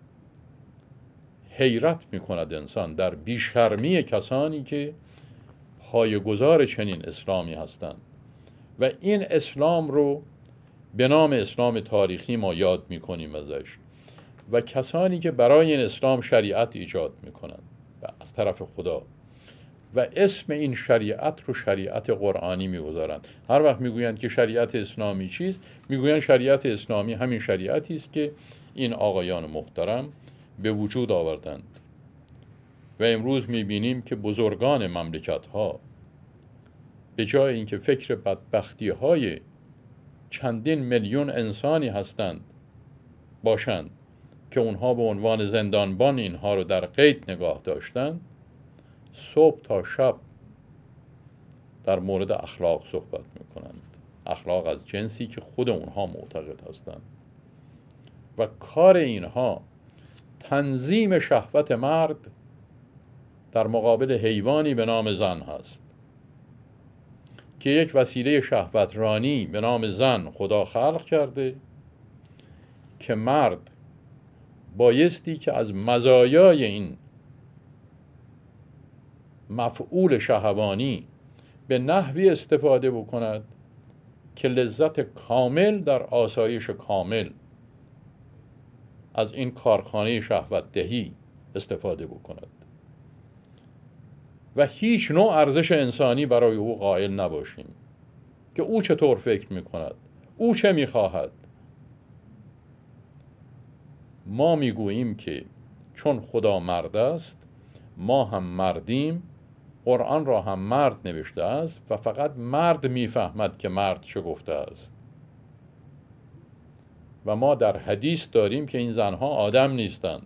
حیرت می کند انسان در بیشرمی کسانی که پایه‌گذار چنین اسلامی هستند و این اسلام رو به نام اسلام تاریخی ما یاد می کنیم ازش و کسانی که برای این اسلام شریعت ایجاد می کنند و از طرف خدا و اسم این شریعت رو شریعت قرآنی می گذارند. هر وقت می گویند که شریعت اسلامی چیست، می گویند شریعت اسلامی همین شریعتی است که این آقایان محترم به وجود آوردند. و امروز می‌بینیم که بزرگان مملکت‌ها به جای اینکه فکر بدبختی‌های چندین میلیون انسانی هستند باشند که اونها به عنوان زندانبان اینها رو در قید نگاه داشتند، صبح تا شب در مورد اخلاق صحبت می‌کنند. اخلاق از جنسی که خود اونها معتقد هستند و کار اینها تنظیم شهوت مرد در مقابل حیوانی به نام زن هست که یک وسیله شهوترانی به نام زن خدا خلق کرده که مرد بایستی که از مزایای این مفعول شهوانی به نحوی استفاده بکند که لذت کامل در آسایش کامل از این کارخانه شهوت دهی استفاده بکند و هیچ نوع ارزش انسانی برای او قائل نباشیم که او چطور فکر میکند، او چه میخواهد. ما میگوییم که چون خدا مرد است، ما هم مردیم. قرآن را هم مرد نوشته است و فقط مرد میفهمد که مرد چه گفته است. و ما در حدیث داریم که این زنها آدم نیستند.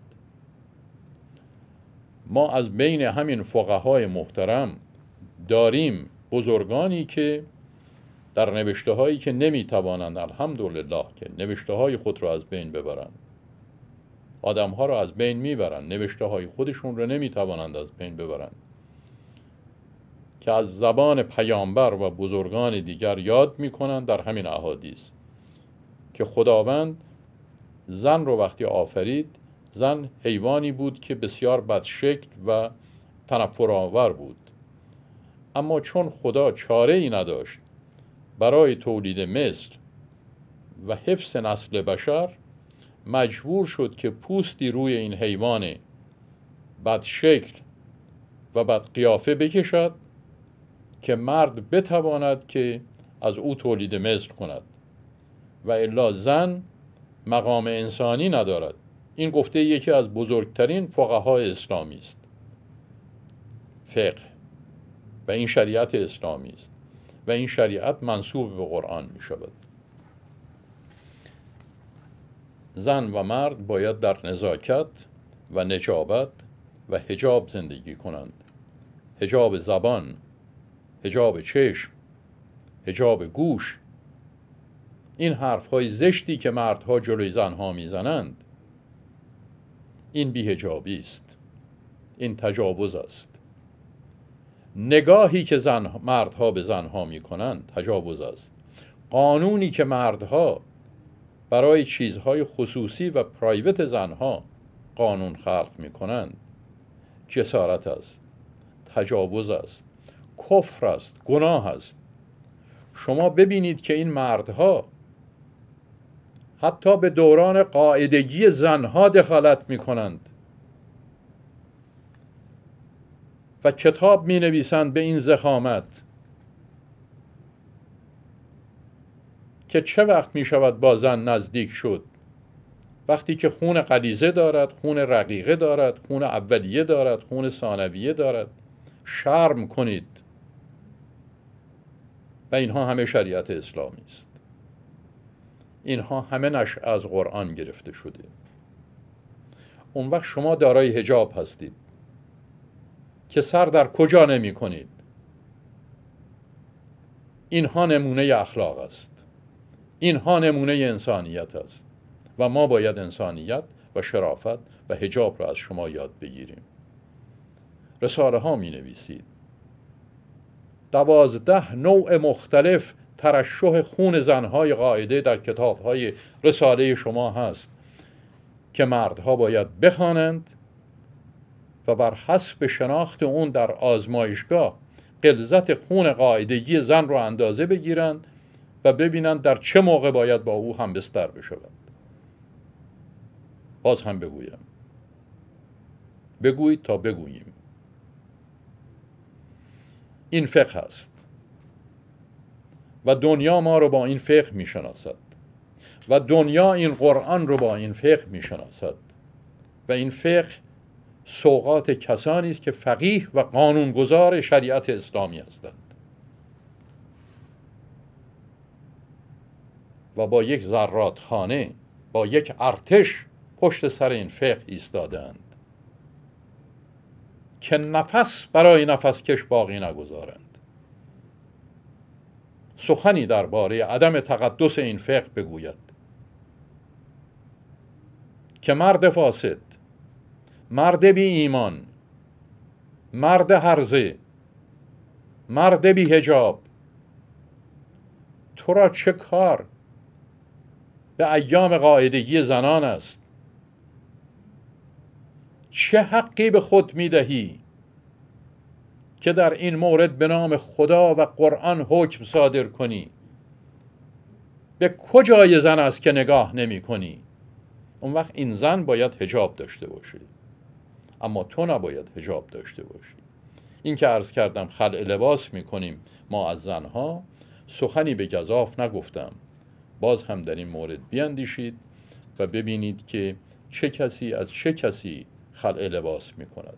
ما از بین همین فقهای محترم داریم بزرگانی که در نوشته هایی که نمیتوانند الحمدلله که نوشته های خود را از بین ببرند، آدم ها را از بین میبرند، نوشته های خودشون را نمیتوانند از بین ببرند، که از زبان پیامبر و بزرگان دیگر یاد میکنند در همین احادیث که خداوند زن رو وقتی آفرید، زن حیوانی بود که بسیار بدشکل و تنفرآور بود، اما چون خدا چاره ای نداشت برای تولید مثل و حفظ نسل بشر، مجبور شد که پوستی روی این حیوان بدشکل و بدقیافه بکشد که مرد بتواند که از او تولید مثل کند و الا زن مقام انسانی ندارد. این گفته یکی از بزرگترین فقهای اسلامی است. فقه و این شریعت اسلامی است و این شریعت منسوب به قرآن می شود. زن و مرد باید در نزاکت و نجابت و حجاب زندگی کنند. حجاب زبان، حجاب چشم، حجاب گوش. این حرفهای زشتی که مردها جلوی زنها میزنند، این بی‌حجابی است، این تجاوز است. نگاهی که مردها به زنها میکنند تجاوز است. قانونی که مردها برای چیزهای خصوصی و پرایوت زنها قانون خلق میکنند جسارت است، تجاوز است، کفر است، گناه است. شما ببینید که این مردها حتی به دوران قاعدگی زنها دخالت می کنند و کتاب می نویسند به این ضخامت که چه وقت می شود با زن نزدیک شد؟ وقتی که خون غلیظه دارد، خون رقیقه دارد، خون اولیه دارد، خون ثانویه دارد. شرم کنید. و اینها همه شریعت اسلامی است. اینها همه نشأه از قرآن گرفته شده. اون وقت شما دارای حجاب هستید که سر در کجا نمی کنید. اینها نمونه اخلاق است. اینها نمونه انسانیت است و ما باید انسانیت و شرافت و حجاب را از شما یاد بگیریم. رساله ها می نویسید 12 نوع مختلف ترشح خون زنهای قاعده در کتابهای رساله شما هست که مردها باید بخوانند و بر حسب شناخت اون در آزمایشگاه غلظت خون قاعدگی زن رو اندازه بگیرند و ببینند در چه موقع باید با او هم بستر بشوند. باز هم بگویم، بگویید تا بگوییم. این فقه است و دنیا ما رو با این فقه می شناسد و دنیا این قرآن رو با این فقه می شناسد و این فقه سوغات کسانی است که فقیه و قانونگذار شریعت اسلامی هستند و با یک زرادخانه، با یک ارتش پشت سر این فقه ایستادند که نفس برای نفس کش باقی نگذارند. سخنی درباره عدم تقدس این فقه بگوید که مرد فاسد، مرد بی ایمان، مرد هرزه، مرد بی حجاب، تو را چه کار به ایام قاعدگی زنان است؟ چه حقی به خود میدهی که در این مورد به نام خدا و قرآن حکم صادر کنی؟ به کجای زن است که نگاه نمی کنی؟ اون وقت این زن باید حجاب داشته باشه، اما تو نباید حجاب داشته باشی. این که عرض کردم خلع لباس میکنیم ما از زنها، سخنی به گزاف نگفتم. باز هم در این مورد بیاندیشید و ببینید که چه کسی از چه کسی خلع لباس میکند.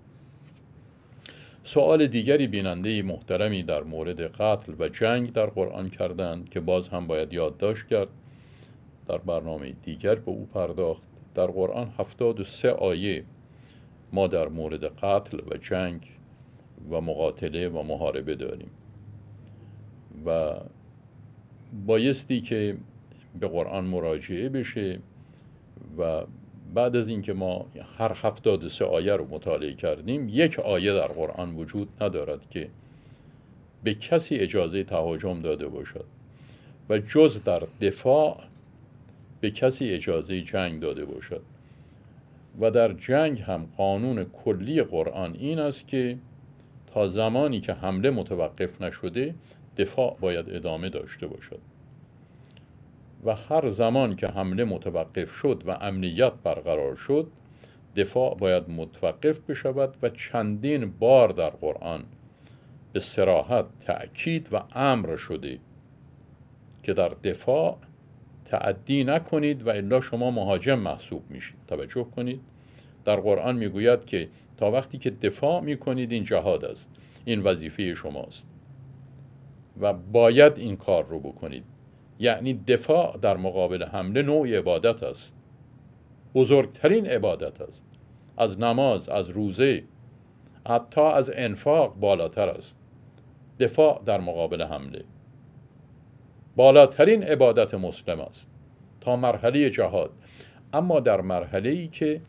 سوال دیگری بیننده محترمی در مورد قتل و جنگ در قرآن کردند که باز هم باید یادداشت کرد، در برنامه دیگر به او پرداخت. در قرآن 73 آیه ما در مورد قتل و جنگ و مقاتله و محاربه داریم و بایستی که به قرآن مراجعه بشه و بعد از اینکه ما هر 73 آیه رو مطالعه کردیم، یک آیه در قرآن وجود ندارد که به کسی اجازه تهاجم داده باشد و جز در دفاع به کسی اجازه جنگ داده باشد. و در جنگ هم قانون کلی قرآن این است که تا زمانی که حمله متوقف نشده دفاع باید ادامه داشته باشد و هر زمان که حمله متوقف شد و امنیت برقرار شد دفاع باید متوقف بشود و چندین بار در قرآن به صراحت تأکید و امر شده که در دفاع تعدی نکنید و الا شما مهاجم محسوب میشید. توجه کنید، در قرآن میگوید که تا وقتی که دفاع میکنید این جهاد است، این وظیفه شماست و باید این کار رو بکنید. یعنی دفاع در مقابل حمله نوع عبادت است، بزرگترین عبادت است، از نماز، از روزه، حتی از انفاق بالاتر است. دفاع در مقابل حمله بالاترین عبادت مسلم است تا مرحله جهاد. اما در مرحله‌ای که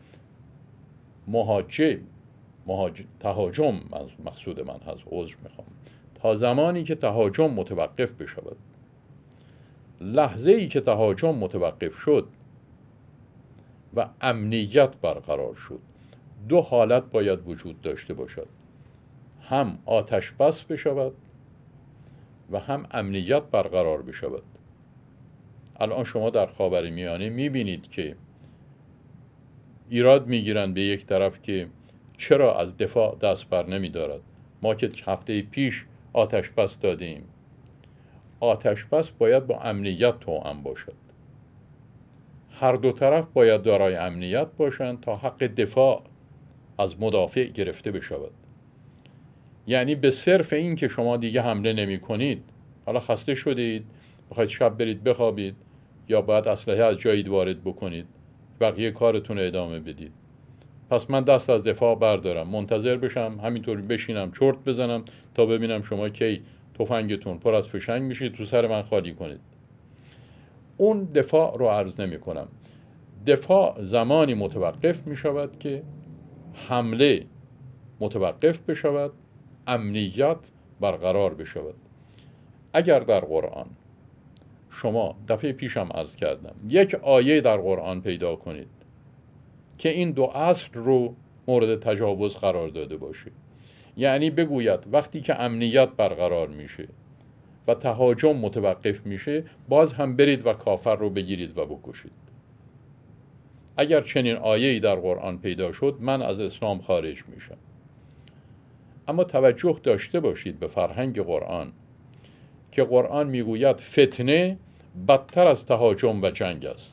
تهاجم مقصود من هست، عذر میخوام، تا زمانی که تهاجم متوقف بشود، لحظه‌ای که تهاجم متوقف شد و امنیت برقرار شد، دو حالت باید وجود داشته باشد: هم آتش بس بشود و هم امنیت برقرار بشود. الان شما در خاورمیانه میبینید که ایراد میگیرن به یک طرف که چرا از دفاع دست بر نمیدارد. ما که هفته پیش آتش بس دادیم. آتش بس باید با امنیت توأم باشد. هر دو طرف باید دارای امنیت باشند تا حق دفاع از مدافع گرفته بشود. یعنی به صرف این که شما دیگه حمله نمی کنید، حالا خسته شدید بخواید شب برید بخوابید یا باید اسلحه از جایی وارد بکنید، بقیه کارتون رو ادامه بدید، پس من دست از دفاع بردارم، منتظر بشم، همینطوری بشینم چرت بزنم تا ببینم شما کی تفنگتون پر از فشنگ میشید تو سر من خالی کنید. اون دفاع رو عرض نمی کنم. دفاع زمانی متوقف می شود که حمله متوقف بشود، امنیت برقرار بشود. اگر در قرآن شما دفعه پیشم عرض کردم یک آیه در قرآن پیدا کنید که این دو اصل رو مورد تجاوز قرار داده باشه، یعنی بگوید وقتی که امنیت برقرار میشه و تهاجم متوقف میشه باز هم برید و کافر رو بگیرید و بکشید، اگر چنین آیه‌ای در قرآن پیدا شد من از اسلام خارج میشم. اما توجه داشته باشید به فرهنگ قرآن که قرآن میگوید فتنه بدتر از تهاجم و جنگ است.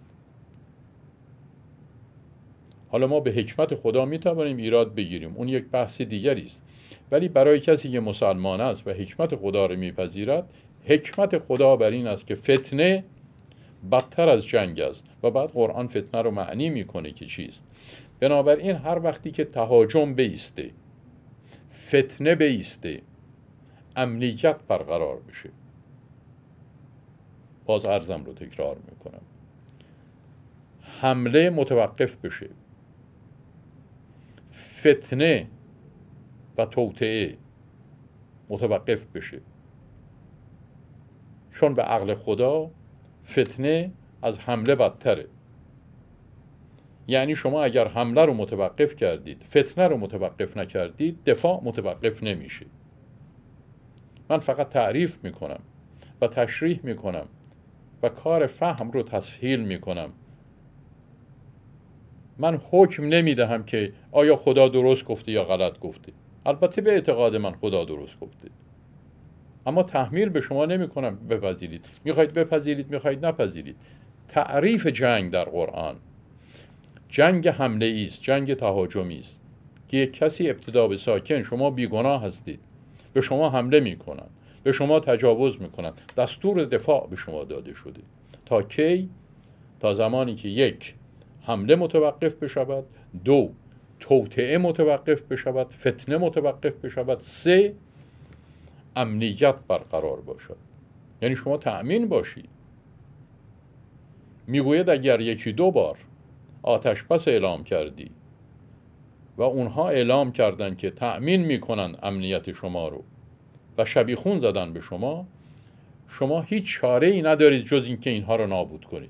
حالا ما به حکمت خدا میتوانیم ایراد بگیریم، اون یک بحث دیگری است، ولی برای کسی که مسلمان است و حکمت خدا رو میپذیرد، حکمت خدا بر این است که فتنه بدتر از جنگ است و بعد قرآن فتنه رو معنی میکنه که چیست. بنابراین هر وقتی که تهاجم بایسته، فتنه بایسته، امنیت برقرار بشه، باز عرضم رو تکرار میکنم، حمله متوقف بشه، فتنه و توطئه متوقف بشه، چون به عقل خدا فتنه از حمله بدتره. یعنی شما اگر حمله رو متوقف کردید، فتنه رو متوقف نکردید، دفاع متوقف نمیشه. من فقط تعریف میکنم و تشریح میکنم و کار فهم رو تسهیل میکنم من حکم نمیدهم که آیا خدا درست گفته یا غلط گفته. البته به اعتقاد من خدا درست گفته، اما تحمیل به شما نمی کنم بپذیرید. میخواید بپذیرید، میخواید نپذیرید. تعریف جنگ در قرآن جنگ حمله است، جنگ تهاجمی است که یک کسی ابتدا به ساکن، شما بیگناه هستید، به شما حمله میکنن، به شما تجاوز میکنن، دستور دفاع به شما داده شده. تا کی؟ تا زمانی که یک، حمله متوقف بشود، دو، توطئه متوقف بشود، فتنه متوقف بشود، سه، امنیت برقرار باشد. یعنی شما تأمین باشید. میگوید اگر یکی دو بار آتش بس اعلام کردی و اونها اعلام کردن که تأمین میکنن امنیت شما رو و شبیخون زدن به شما، شما هیچ چاره ای ندارید جز اینکه اینها رو نابود کنید.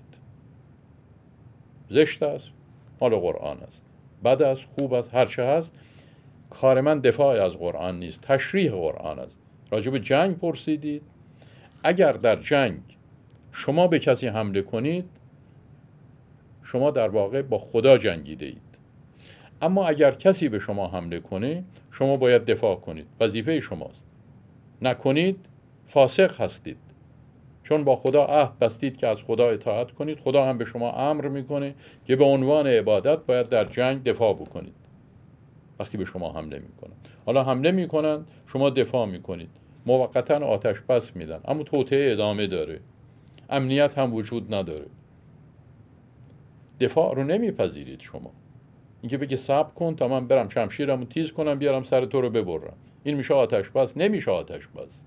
زشت است، مال قرآن است، بد است، خوب است، هرچه هست. کار من دفاع از قرآن نیست، تشریح قرآن است. راجع به جنگ پرسیدید. اگر در جنگ شما به کسی حمله کنید، شما در واقع با خدا جنگیده اید. اما اگر کسی به شما حمله کنه، شما باید دفاع کنید، وظیفه شماست. نکنید، فاسق هستید، چون با خدا عهد بستید که از خدا اطاعت کنید. خدا هم به شما امر میکنه که به عنوان عبادت باید در جنگ دفاع بکنید. وقتی به شما حمله میکنن، حالا حمله میکنن، شما دفاع میکنید، موقتا آتش بس میدن، اما توطئه ادامه داره، امنیت هم وجود نداره. دفاع رو نمیپذیرید شما. اینکه بگی صبر کن تا من برم شمشیرمو تیز کنم بیارم سر تو رو ببرم، این میشه آتش بس؟ نمیشه آتش بس.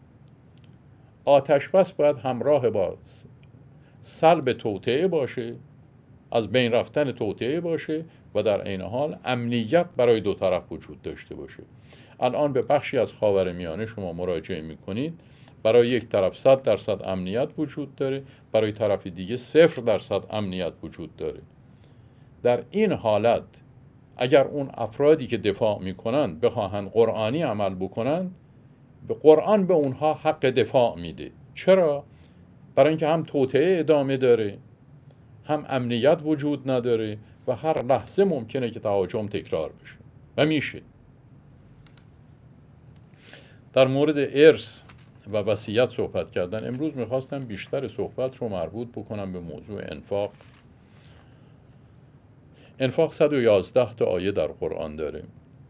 آتش بس باید همراه با سلب توطئه باشه، از بین رفتن توطئه باشه و در عین حال امنیت برای دو طرف وجود داشته باشه. الان به بخشی از خاورمیانه شما مراجعه میکنید، برای یک طرف 100% امنیت وجود داره، برای طرف دیگه 0% امنیت وجود داره. در این حالت اگر اون افرادی که دفاع میکنن بخواهن قرآنی عمل بکنن، به قرآن به اونها حق دفاع میده. چرا؟ برای اینکه هم توطئه ادامه داره، هم امنیت وجود نداره و هر لحظه ممکنه که تهاجم تکرار بشه و میشه. در مورد ارث و وصیت صحبت کردن، امروز میخواستم بیشتر صحبت رو مربوط بکنم به موضوع انفاق. انفاق 111 تا آیه در قرآن داره.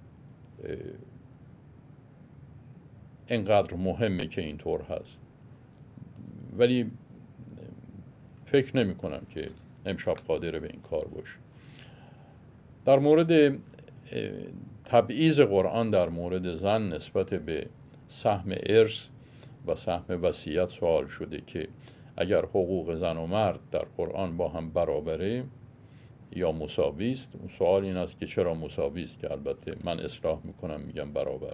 اینقدر مهمه که اینطور هست، ولی فکر نمی کنم که امشب قادر به این کار باشه. در مورد تبعیض قرآن در مورد زن نسبت به سهم ارث و سهم وصیت سوال شده که اگر حقوق زن و مرد در قرآن با هم برابره یا مساوی است. سوال این است که چرا مساوی است، که البته من اصلاح میکنم میگم برابر.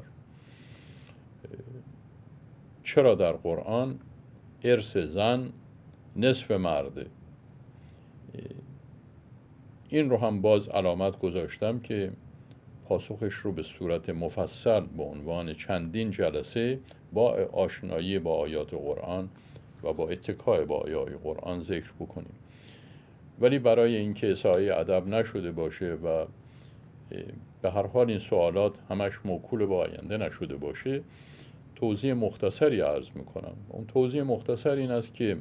چرا در قرآن ارث زن نصف مرده؟ این رو هم باز علامت گذاشتم که پاسخش رو به صورت مفصل به عنوان چندین جلسه با آشنایی با آیات قرآن و با اتکای با آیات قرآن ذکر بکنیم. ولی برای اینکه سایه ادب نشده باشه و به هر حال این سوالات همش موکول به آینده نشده باشه، توضیح مختصری عرض میکنم. اون توضیح مختصر این است که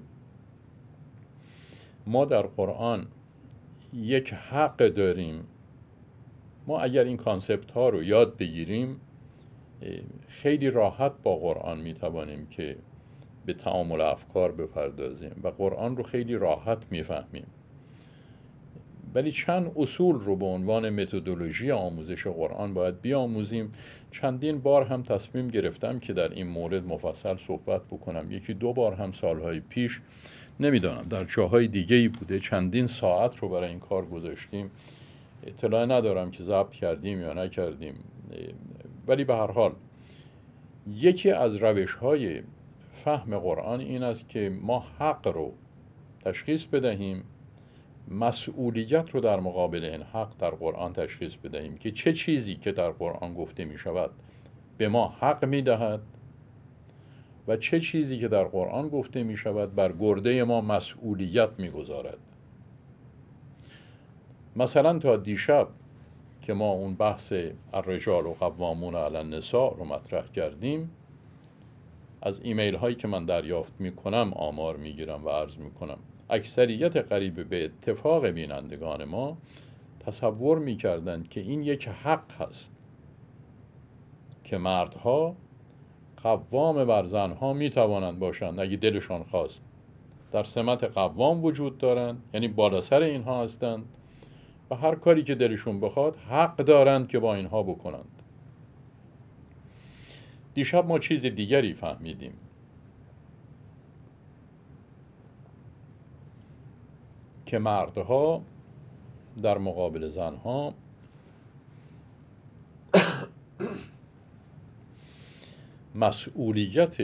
ما در قرآن یک حق داریم. ما اگر این کانسپت ها رو یاد بگیریم، خیلی راحت با قرآن میتوانیم که به تعامل افکار بپردازیم و قرآن رو خیلی راحت میفهمیم. ولی چند اصول رو به عنوان متدولوژی آموزش قرآن باید بیاموزیم. چندین بار هم تصمیم گرفتم که در این مورد مفصل صحبت بکنم. یکی دو بار هم سالهای پیش، نمیدانم در جاهای دیگه‌ای بوده، چندین ساعت رو برای این کار گذاشتیم. اطلاع ندارم که ضبط کردیم یا نکردیم، ولی به هر حال یکی از روش‌های فهم قرآن این است که ما حق رو تشخیص بدهیم، مسئولیت رو در مقابل این حق در قرآن تشخیص بدهیم که چه چیزی که در قرآن گفته می شود به ما حق می دهد و چه چیزی که در قرآن گفته می شود بر گرده ما مسئولیت می گذارد. مثلا تا دیشب که ما اون بحث الرجال و قوامون علی النساء رو مطرح کردیم، از ایمیل هایی که من دریافت میکنم آمار میگیرم و عرض میکنم، اکثریت قریب به اتفاق بینندگان ما تصور میکردند که این یک حق هست که مردها قوام بر زنها میتوانند باشند اگه دلشان خواست. در سمت قوام وجود دارند، یعنی بالا سر اینها هستند و هر کاری که دلشون بخواد حق دارند که با اینها بکنند. دیشب ما چیز دیگری فهمیدیم، که مردها در مقابل زنها مسئولیت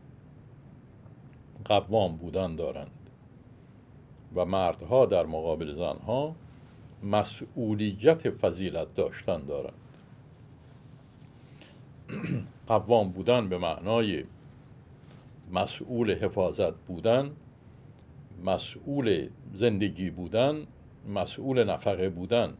قوام بودن دارند و مردها در مقابل زنها مسئولیت فضیلت داشتن دارند. قوام بودن به معنای مسئول حفاظت بودن، مسئول زندگی بودن، مسئول نفقه بودن،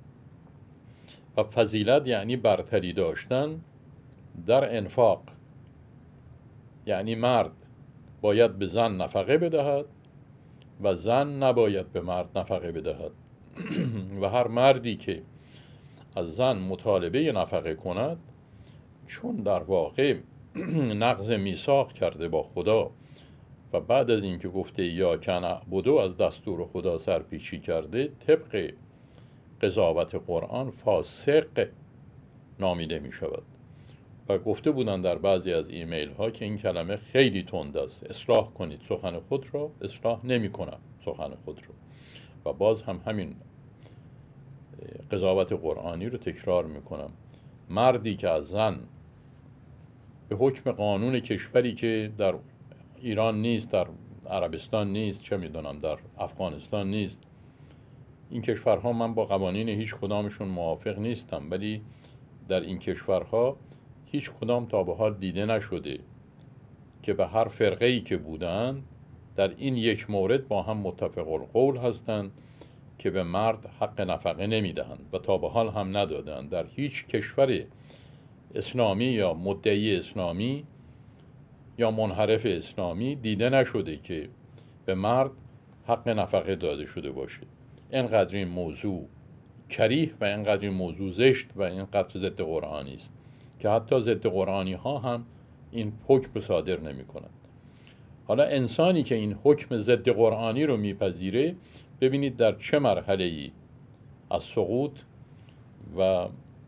و فضیلت یعنی برتری داشتن در انفاق، یعنی مرد باید به زن نفقه بدهد و زن نباید به مرد نفقه بدهد و هر مردی که از زن مطالبه نفقه کند، چون در واقع نقض میثاق کرده با خدا و بعد از اینکه گفته یا کن اعبدو از دستور خدا سرپیچی کرده، طبق قضاوت قرآن فاسق نامیده می شود. و گفته بودن در بعضی از ایمیل ها که این کلمه خیلی تند است، اصلاح کنید سخن خود را. اصلاح نمی کنم سخن خود را و باز هم همین قضاوت قرآنی رو تکرار می کنم. مردی که از زن به حکم قانون کشوری که در ایران نیست، در عربستان نیست، چه میدونم در افغانستان نیست، این کشورها من با قوانین هیچ کدامشون موافق نیستم، ولی در این کشورها هیچ کدام تا به حال دیده نشده که به هر فرقه‌ای که بودن در این یک مورد با هم متفق القول هستند که به مرد حق نفقه نمیدهند و تا به حال هم ندادند. در هیچ کشور اسلامی یا مدعی اسلامی یا منحرف اسلامی دیده نشده که به مرد حق نفقه داده شده باشه. اینقدر این موضوع کریه و اینقدر این موضوع زشت و اینقدر ضد قرآنی است که حتی ضد قرآنی ها هم این حکم صادر نمی کنند. حالا انسانی که این حکم ضد قرآنی رو میپذیره، ببینید در چه مرحله‌ای از سقوط و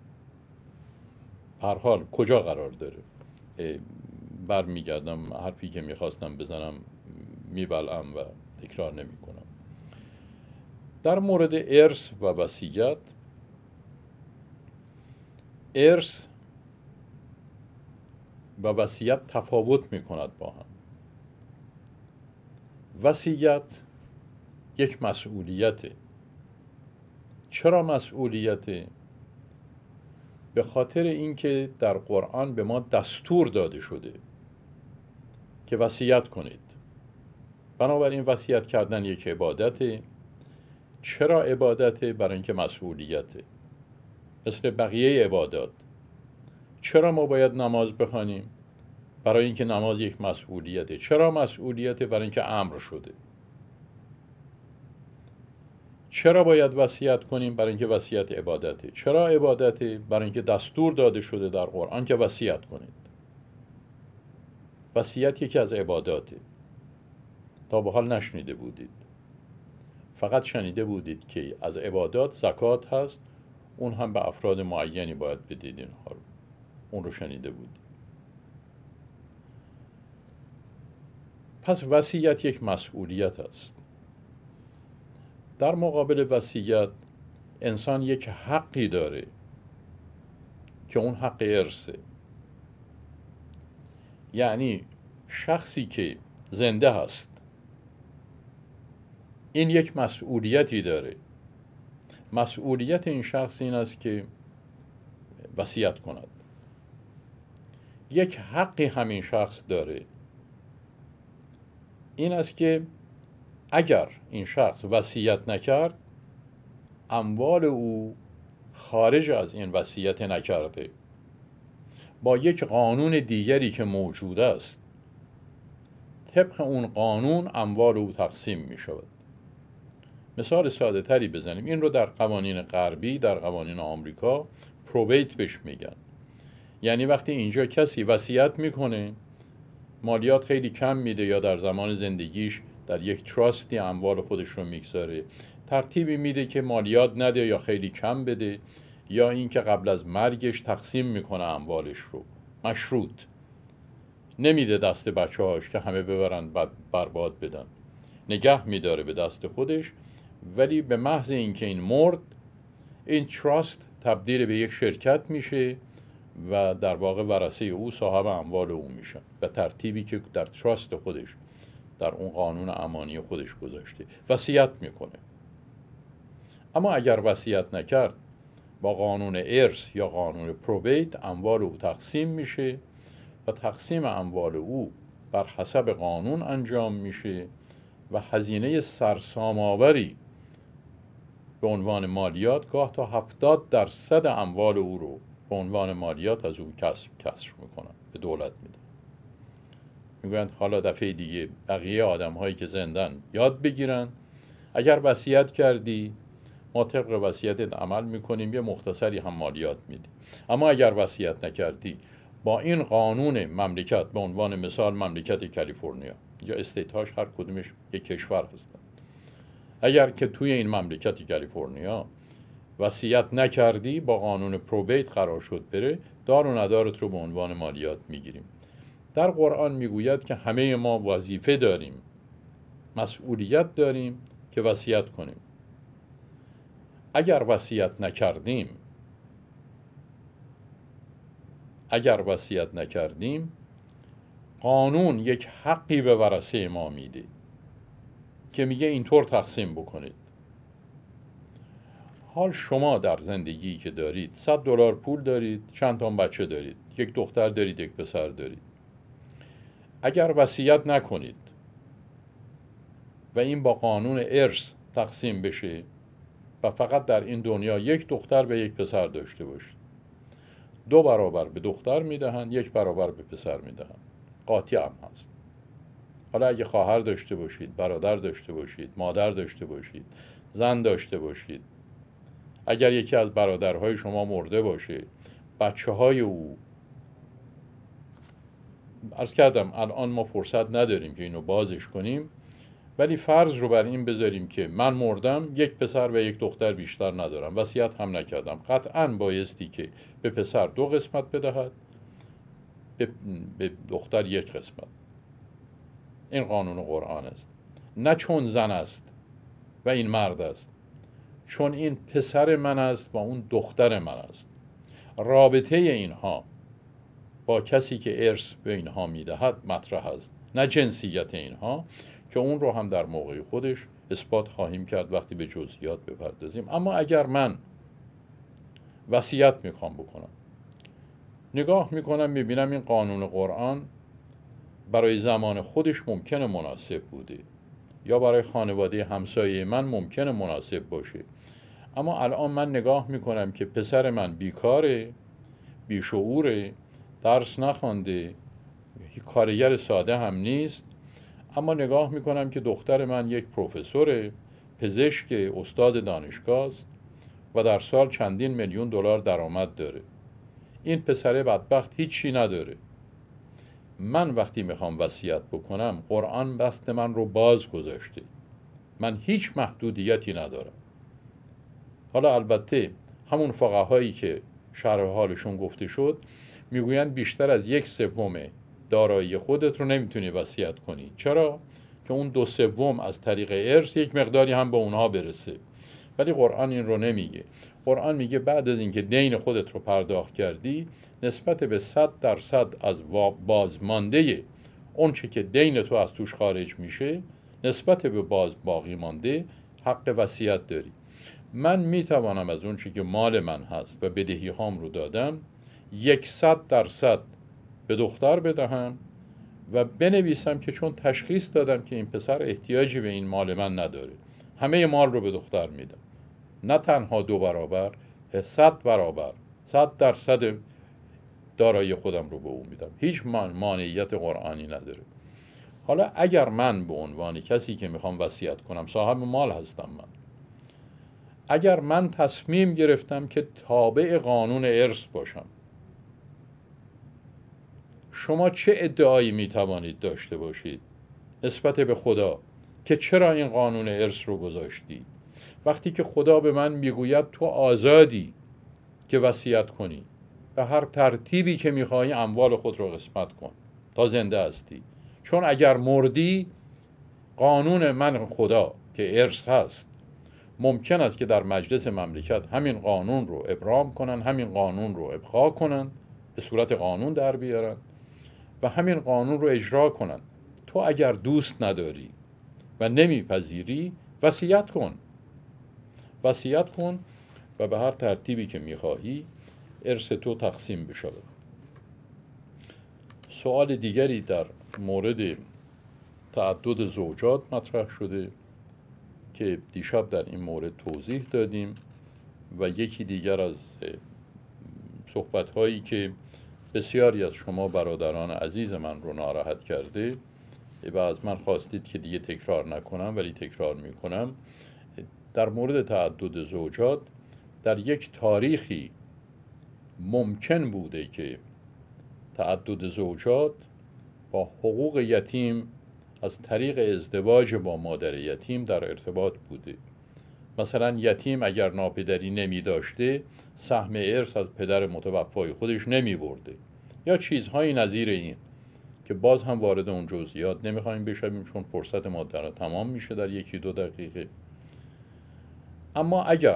هر حال کجا قرار داره. برمیگردم حرفی که میخواستم بزنم میبلعم و تکرار نمی کنم. در مورد ارث و وصیت، ارث و وصیت تفاوت می کند با هم. وصیت یک مسئولیته. چرا مسئولیته؟ به خاطر اینکه در قرآن به ما دستور داده شده که وصیت کنید. بنابراین وصیت کردن یک عبادته. چرا عبادته؟ برای اینکه مسئولیته، مثل بقیه عبادات. چرا ما باید نماز بخوانیم؟ برای اینکه نماز یک مسئولیته. چرا مسئولیته؟ برای اینکه امر شده. چرا باید وصیت کنیم؟ برای اینکه وصیت عبادته. چرا عبادته؟ برای اینکه دستور داده شده در قرآن که وصیت کنید. وصیت یکی از عباداته. تا به حال نشنیده بودید، فقط شنیده بودید که از عبادات زکات هست، اون هم به افراد معینی باید بدید. اینها رو اون رو شنیده بودید. پس وصیت یک مسئولیت است. در مقابل وصیت انسان یک حقی داره که اون حق ارثه. یعنی شخصی که زنده هست این یک مسئولیتی داره. مسئولیت این شخص این است که وصیت کند. یک حقی همین شخص داره، این است که اگر این شخص وصیت نکرد اموال او خارج از این وصیت نکرده، با یک قانون دیگری که موجود است، طبق اون قانون اموال او تقسیم می شود. مثال ساده تری بزنیم. این رو در قوانین غربی، در قوانین آمریکا پروبیت بهش میگن. یعنی وقتی اینجا کسی وصیت میکنه، مالیات خیلی کم میده یا در زمان زندگیش در یک تراستی اموال خودش رو میگذاره، ترتیبی میده که مالیات نده یا خیلی کم بده، یا اینکه قبل از مرگش تقسیم میکنه اموالش رو، مشروط نمیده دست بچه‌هاش که همه ببرن بعد برباد بدن، نگه میداره به دست خودش. ولی به محض اینکه این مرد، این تراست تبدیل به یک شرکت میشه و در واقع ورثه او صاحب اموال او میشن به ترتیبی که در تراست خودش، در اون قانون امانی خودش گذاشته. وصیت میکنه. اما اگر وصیت نکرد، با قانون ارث یا قانون پروبیت اموال او تقسیم میشه و تقسیم اموال او بر حسب قانون انجام میشه و هزینه سرسام‌آوری به عنوان مالیات گاه تا 70% اموال او رو به عنوان مالیات از او کسر میکنن، به دولت میدن. میگویند حالا دفعه دیگه بقیه آدم هایی که زندن یاد بگیرن اگر وصیت کردی ما طبق وصیتت عمل میکنیم، یه مختصری هم مالیات میدیم. اما اگر وصیت نکردی، با این قانون مملکت، به عنوان مثال مملکت کالیفرنیا یا استیت هاش هر کدومش یک کشور هستن، اگر که توی این مملکت کالیفرنیا وصیت نکردی، با قانون پروبیت قرار شد بره، دار و ندارت رو به عنوان مالیات میگیریم. در قرآن میگوید که همه ما وظیفه داریم، مسئولیت داریم که وصیت کنیم. اگر وصیت نکردیم، قانون یک حقی به ورثه ما میده که میگه اینطور تقسیم بکنید. حال شما در زندگی که دارید $100 پول دارید، چند تا بچه دارید، یک دختر دارید، یک پسر دارید. اگر وصیت نکنید و این با قانون ارث تقسیم بشه و فقط در این دنیا یک دختر به یک پسر داشته باشید، 2 برابر به دختر میدهن، 1 برابر به پسر میدهن. قاطی هم هست. حالا اگه خواهر داشته باشید، برادر داشته باشید، مادر داشته باشید، زن داشته باشید، اگر یکی از برادرهای شما مرده باشه، بچه های او، عرض کردم الان ما فرصت نداریم که اینو بازش کنیم، ولی فرض رو بر این بذاریم که من مردم، 1 پسر و 1 دختر بیشتر ندارم، وصیت هم نکردم، قطعاً بایستی که به پسر 2 قسمت بدهد، به دختر 1 قسمت. این قانون قرآن است. نه چون زن است و این مرد است، چون این پسر من است و اون دختر من است. رابطه اینها با کسی که ارث به اینها میدهد مطرح است، نه جنسیت اینها که اون رو هم در موقع خودش اثبات خواهیم کرد وقتی به جزئیات بپردازیم. اما اگر من وصیت میخوام بکنم، نگاه میکنم میبینم این قانون قرآن برای زمان خودش ممکنه مناسب بوده یا برای خانواده همسایه من ممکنه مناسب باشه، اما الان من نگاه میکنم که پسر من بیکاره، بیشعوره، درس نخوانده، کارگر ساده هم نیست، اما نگاه میکنم که دختر من یک پروفسوره، پزشک، استاد دانشگاه است و در سال چندین میلیون دلار درآمد داره. این پسر بدبخت هیچی نداره. من وقتی میخوام وصیت بکنم، قرآن دست من رو باز گذاشته، من هیچ محدودیتی ندارم. حالا البته همون فقهایی که شرح حالشون گفته شد میگویند بیشتر از 1/3 دارایی خودت رو نمیتونی وصیت کنی. چرا؟ که اون 2/3 از طریق ارث یک مقداری هم به اونها برسه. ولی قرآن این رو نمیگه. قرآن میگه بعد از اینکه دین خودت رو پرداخت کردی، نسبت به 100% از بازمانده اون چه که دین تو از توش خارج میشه، نسبت به باقی مانده حق وصیت داری. من میتوانم از اون چه که مال من هست و بدهی هام رو دادم 100% به دختر بدهم و بنویسم که چون تشخیص دادم که این پسر احتیاجی به این مال من نداره، همه مال رو به دختر میدم. نه تنها 2 برابر، 100 برابر، 100% دارایی خودم رو به او میدم. هیچ مانعیت قرآنی نداره. حالا اگر من به عنوان کسی که میخوام وصیت کنم، صاحب مال هستم من، اگر من تصمیم گرفتم که تابع قانون ارث باشم، شما چه ادعایی میتوانید داشته باشید نسبت به خدا که چرا این قانون ارث رو گذاشتی؟ وقتی که خدا به من میگوید تو آزادی که وصیت کنی، به هر ترتیبی که میخوای اموال خود رو قسمت کن تا زنده هستی، چون اگر مردی قانون من خدا که ارث هست ممکن است که در مجلس مملکت همین قانون رو ابرام کنن، همین قانون رو ابقا کنن، به صورت قانون در بیارن و همین قانون رو اجرا کنن. تو اگر دوست نداری و نمیپذیری، وصیت کن، وصیت کن و به هر ترتیبی که میخواهی ارث تو تقسیم بشود. سوال دیگری در مورد تعدد زوجات مطرح شده که دیشب در این مورد توضیح دادیم و یکی دیگر از صحبت‌هایی که بسیاری از شما برادران عزیز من رو ناراحت کرده و از من خواستید که دیگه تکرار نکنم، ولی تکرار میکنم، در مورد تعدد زوجات در یک تاریخی ممکن بوده که تعدد زوجات با حقوق یتیم از طریق ازدواج با مادر یتیم در ارتباط بوده. مثلا یتیم اگر ناپدری نمی داشته، سهم ارث از پدر متوفای خودش نمی برده یا چیزهایی نظیر این که باز هم وارد اون جزئیات نمیخوایم بشویم چون فرصت ما در تمام میشه در 1-2 دقیقه. اما اگر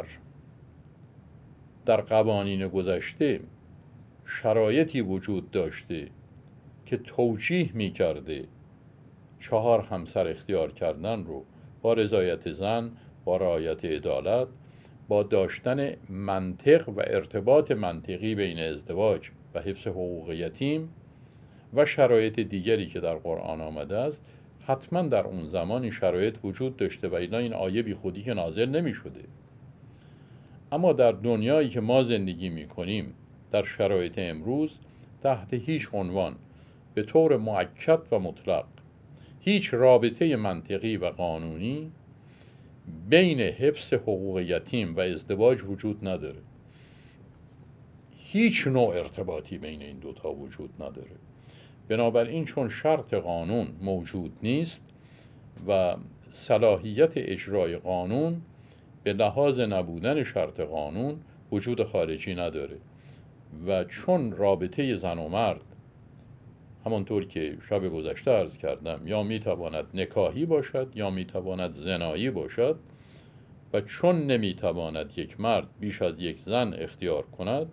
در قوانین گذشته شرایطی وجود داشته که توجیه میکرده 4 همسر اختیار کردن رو با رضایت زن، با رعایت عدالت، با داشتن منطق و ارتباط منطقی بین ازدواج و حفظ حقوق یتیم و شرایط دیگری که در قرآن آمده است، حتما در اون زمان این شرایط وجود داشته و این آیه بی خودی که نازل نمی شده. اما در دنیایی که ما زندگی می کنیم در شرایط امروز، تحت هیچ عنوان به طور مؤکد و مطلق هیچ رابطه منطقی و قانونی بین حفظ حقوق یتیم و ازدواج وجود نداره. هیچ نوع ارتباطی بین این دوتا وجود نداره. بنابراین چون شرط قانون موجود نیست و صلاحیت اجرای قانون به لحاظ نبودن شرط قانون وجود خارجی نداره و چون رابطه زن و مرد همانطور که شب گذشته عرض کردم یا میتواند نکاحی باشد یا میتواند زنایی باشد و چون نمیتواند یک مرد بیش از یک زن اختیار کند،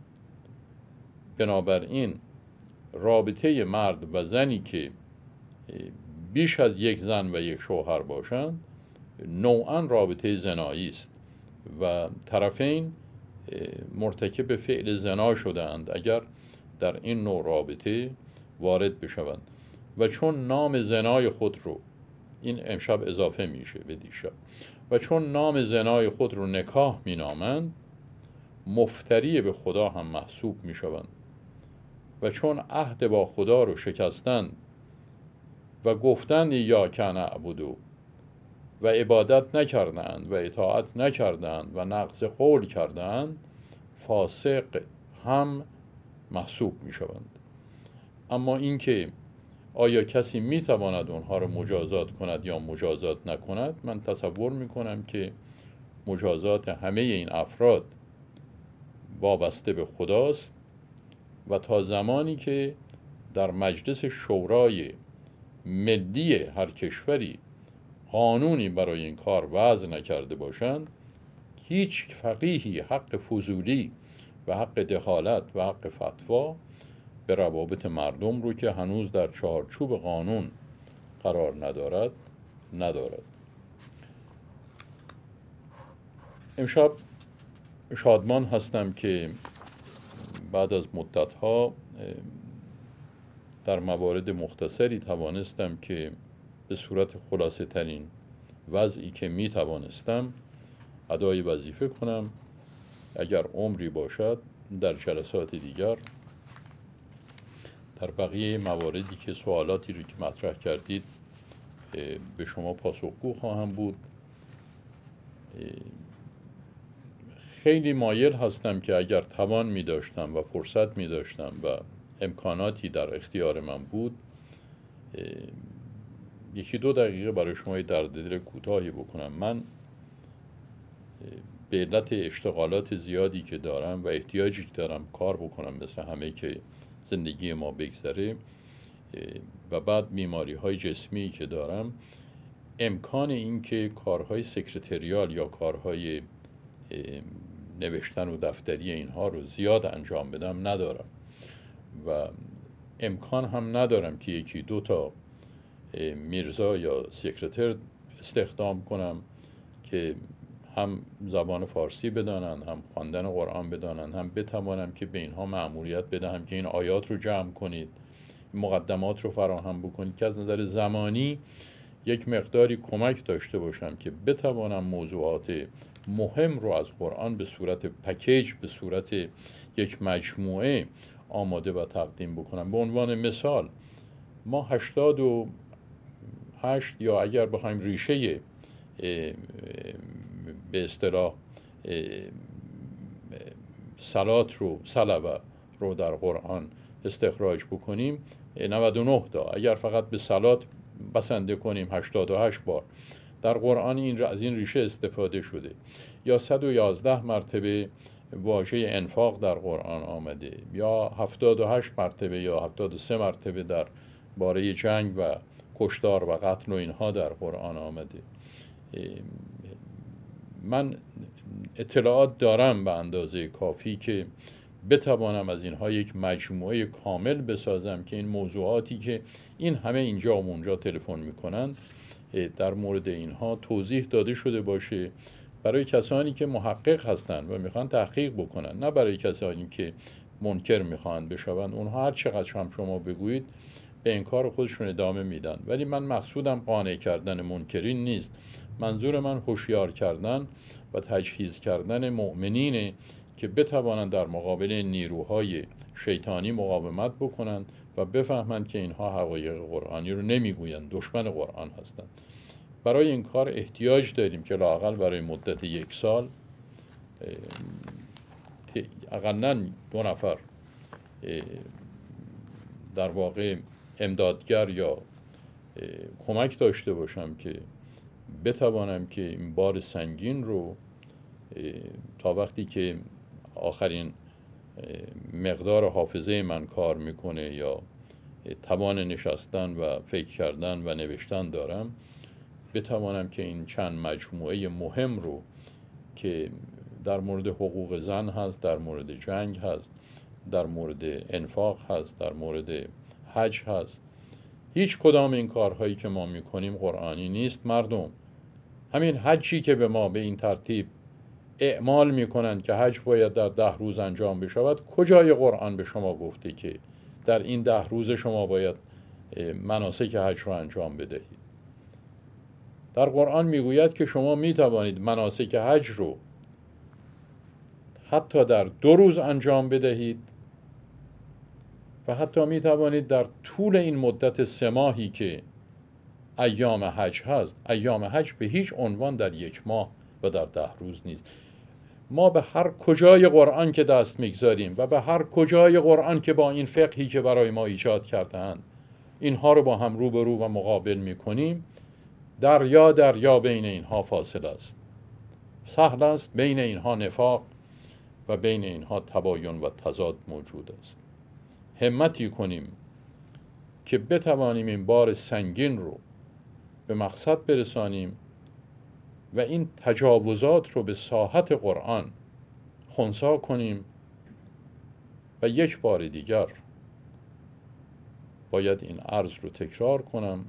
بنابراین رابطه مرد و زنی که بیش از یک زن و یک شوهر باشند نوعاً رابطه زنایی است و طرفین مرتکب فعل زنا شدند اگر در این نوع رابطه وارد بشوند و چون نام زنای خود رو، این امشب اضافه میشه به دیشب، و چون نام زنای خود رو نکاح مینامند، مفتری به خدا هم محسوب میشوند و چون عهد با خدا رو شکستند و گفتند ایاک نعبد و عبادت نکردند و اطاعت نکردند و نقض قول کردند، فاسق هم محسوب میشوند. اما اینکه آیا کسی میتواند اونها رو مجازات کند یا مجازات نکند، من تصور میکنم که مجازات همه این افراد وابسته به خداست و تا زمانی که در مجلس شورای ملی هر کشوری قانونی برای این کار وضع نکرده باشند، هیچ فقیهی حق فضولی و حق دخالت و حق فتوا به روابط مردم رو که هنوز در چارچوب قانون قرار ندارد. امشب شادمان هستم که بعد از مدت‌ها در موارد مختصری توانستم که به صورت خلاصه ترین وضعی که می توانستم ادای وظیفه کنم. اگر عمری باشد در جلسات دیگر در بقیه مواردی که سوالاتی رو که مطرح کردید به شما پاسخگو خواهم بود. خیلی مایل هستم که اگر توان می داشتم و فرصت می داشتم و امکاناتی در اختیار من بود 1-2 دقیقه برای شما درد دل کوتاهی بکنم. من به علت اشتغالات زیادی که دارم و احتیاجی که دارم کار بکنم مثل همه که زندگی ما بگذره و بعد بیماری های جسمی که دارم، امکان این که کارهای سکرتریال یا کارهای نوشتن و دفتری اینها رو زیاد انجام بدم ندارم و امکان هم ندارم که 1-2 تا میرزا یا سکرتر استخدام کنم که هم زبان فارسی بدانند، هم خواندن قرآن بدانند، هم بتوانم که به اینها مأموریت بدهم که این آیات رو جمع کنید، مقدمات رو فراهم بکنید، که از نظر زمانی یک مقداری کمک داشته باشم که بتوانم موضوعات مهم رو از قرآن به صورت پکیج، به صورت یک مجموعه آماده و تقدیم بکنم. به عنوان مثال ما 88 یا اگر بخوایم ریشه به اصطلاح صلوه رو در قرآن استخراج بکنیم 99 تا، اگر فقط به صلات بسنده کنیم 88 بار در قرآن از این ریشه استفاده شده. یا 111 مرتبه واژه انفاق در قرآن آمده، یا 78 مرتبه یا 73 مرتبه در باره جنگ و کشتار و قتل و اینها در قرآن آمده. من اطلاعات دارم به اندازه کافی که بتوانم از اینها یک مجموعه کامل بسازم که این موضوعاتی که این همه اینجا و اونجا تلفن میکنن در مورد اینها توضیح داده شده باشه برای کسانی که محقق هستند و میخوان تحقیق بکنن، نه برای کسانی که منکر میخوان بشوند. اونها هر چقدر هم شما بگویید به این کار خودشون ادامه میدن. ولی من مقصودم قانع کردن منکرین نیست، منظور من هوشیار کردن و تجهیز کردن مؤمنینه که بتوانند در مقابل نیروهای شیطانی مقاومت بکنند و بفهمند که اینها حقایق قرآنی رو نمیگویند، دشمن قرآن هستند. برای این کار احتیاج داریم که لااقل برای مدت 1 سال اقلاً 2 نفر در واقع امدادگر یا کمک داشته باشم که بتوانم که این بار سنگین رو تا وقتی که آخرین مقدار حافظه من کار میکنه یا توان نشستن و فکر کردن و نوشتن دارم، بتوانم که این چند مجموعه مهم رو که در مورد حقوق زن هست، در مورد جنگ هست، در مورد انفاق هست، در مورد حج هست. هیچ کدام این کارهایی که ما میکنیم قرآنی نیست مردم. همین حجی که به ما به این ترتیب اعمال میکنند که حج باید در 10 روز انجام بشود، کجای قرآن به شما گفته که در این 10 روز شما باید مناسک حج رو انجام بدهید؟ در قرآن میگوید که شما میتوانید مناسک حج رو حتی در 2 روز انجام بدهید و حتی میتوانید در طول این مدت 3 ماهی که ایام حج هست. ایام حج به هیچ عنوان در 1 ماه و در 10 روز نیست. ما به هر کجای قرآن که دست میگذاریم و به هر کجای قرآن که با این فقهی که برای ما ایجاد کرده‌اند اینها رو با هم روبرو و مقابل میکنیم، دریا بین اینها فاصله است. سهل است بین اینها نفاق و بین اینها تباین و تضاد موجود است. همتی کنیم که بتوانیم این بار سنگین رو به مقصد برسانیم و این تجاوزات رو به ساحت قرآن خنثی کنیم. و یک بار دیگر باید این عرض رو تکرار کنم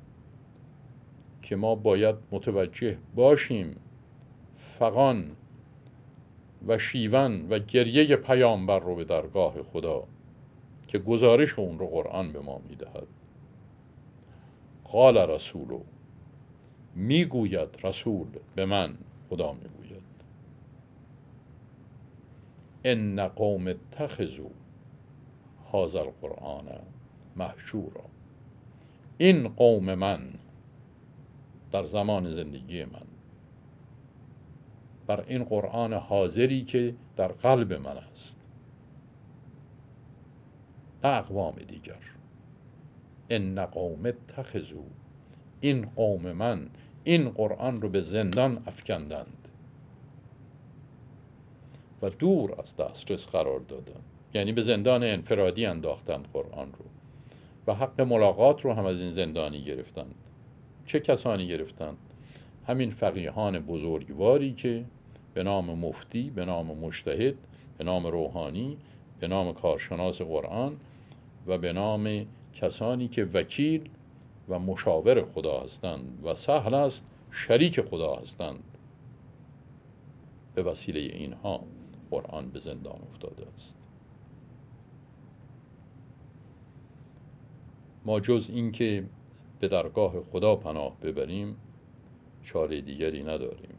که ما باید متوجه باشیم فغان و شیون و گریه پیامبر رو به درگاه خدا که گزارش اون رو قرآن به ما میدهد. قال رسولو، میگوید رسول به من، خدا میگوید ان قوم اتخذوا هذا القرآن مهجورا. این قوم من در زمان زندگی من بر این قرآن حاضری که در قلب من است، نه اقوام دیگر. ان قوم اتخذوا، این قوم من این قرآن رو به زندان افکندند و دور از دسترس قرار دادند، یعنی به زندان انفرادی انداختند قرآن رو و حق ملاقات رو هم از این زندانی گرفتند. چه کسانی گرفتند؟ همین فقیهان بزرگواری که به نام مفتی، به نام مجتهد، به نام روحانی، به نام کارشناس قرآن و به نام کسانی که وکیل و مشاور خدا هستند و سهل است شریک خدا هستند، به وسیله اینها قرآن به زندان افتاده است. ما جز این که به درگاه خدا پناه ببریم چاره دیگری نداریم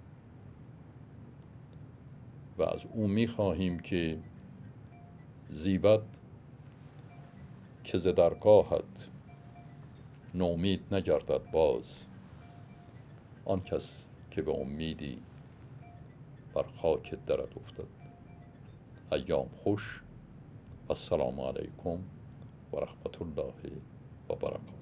و از او می‌خواهیم که زیبد که ز درگاهت نومید نگردد باز، آن کس که به امیدی بر خاک درت افتد. ایام خوش. السلام علیکم و رحمت الله و برکاته.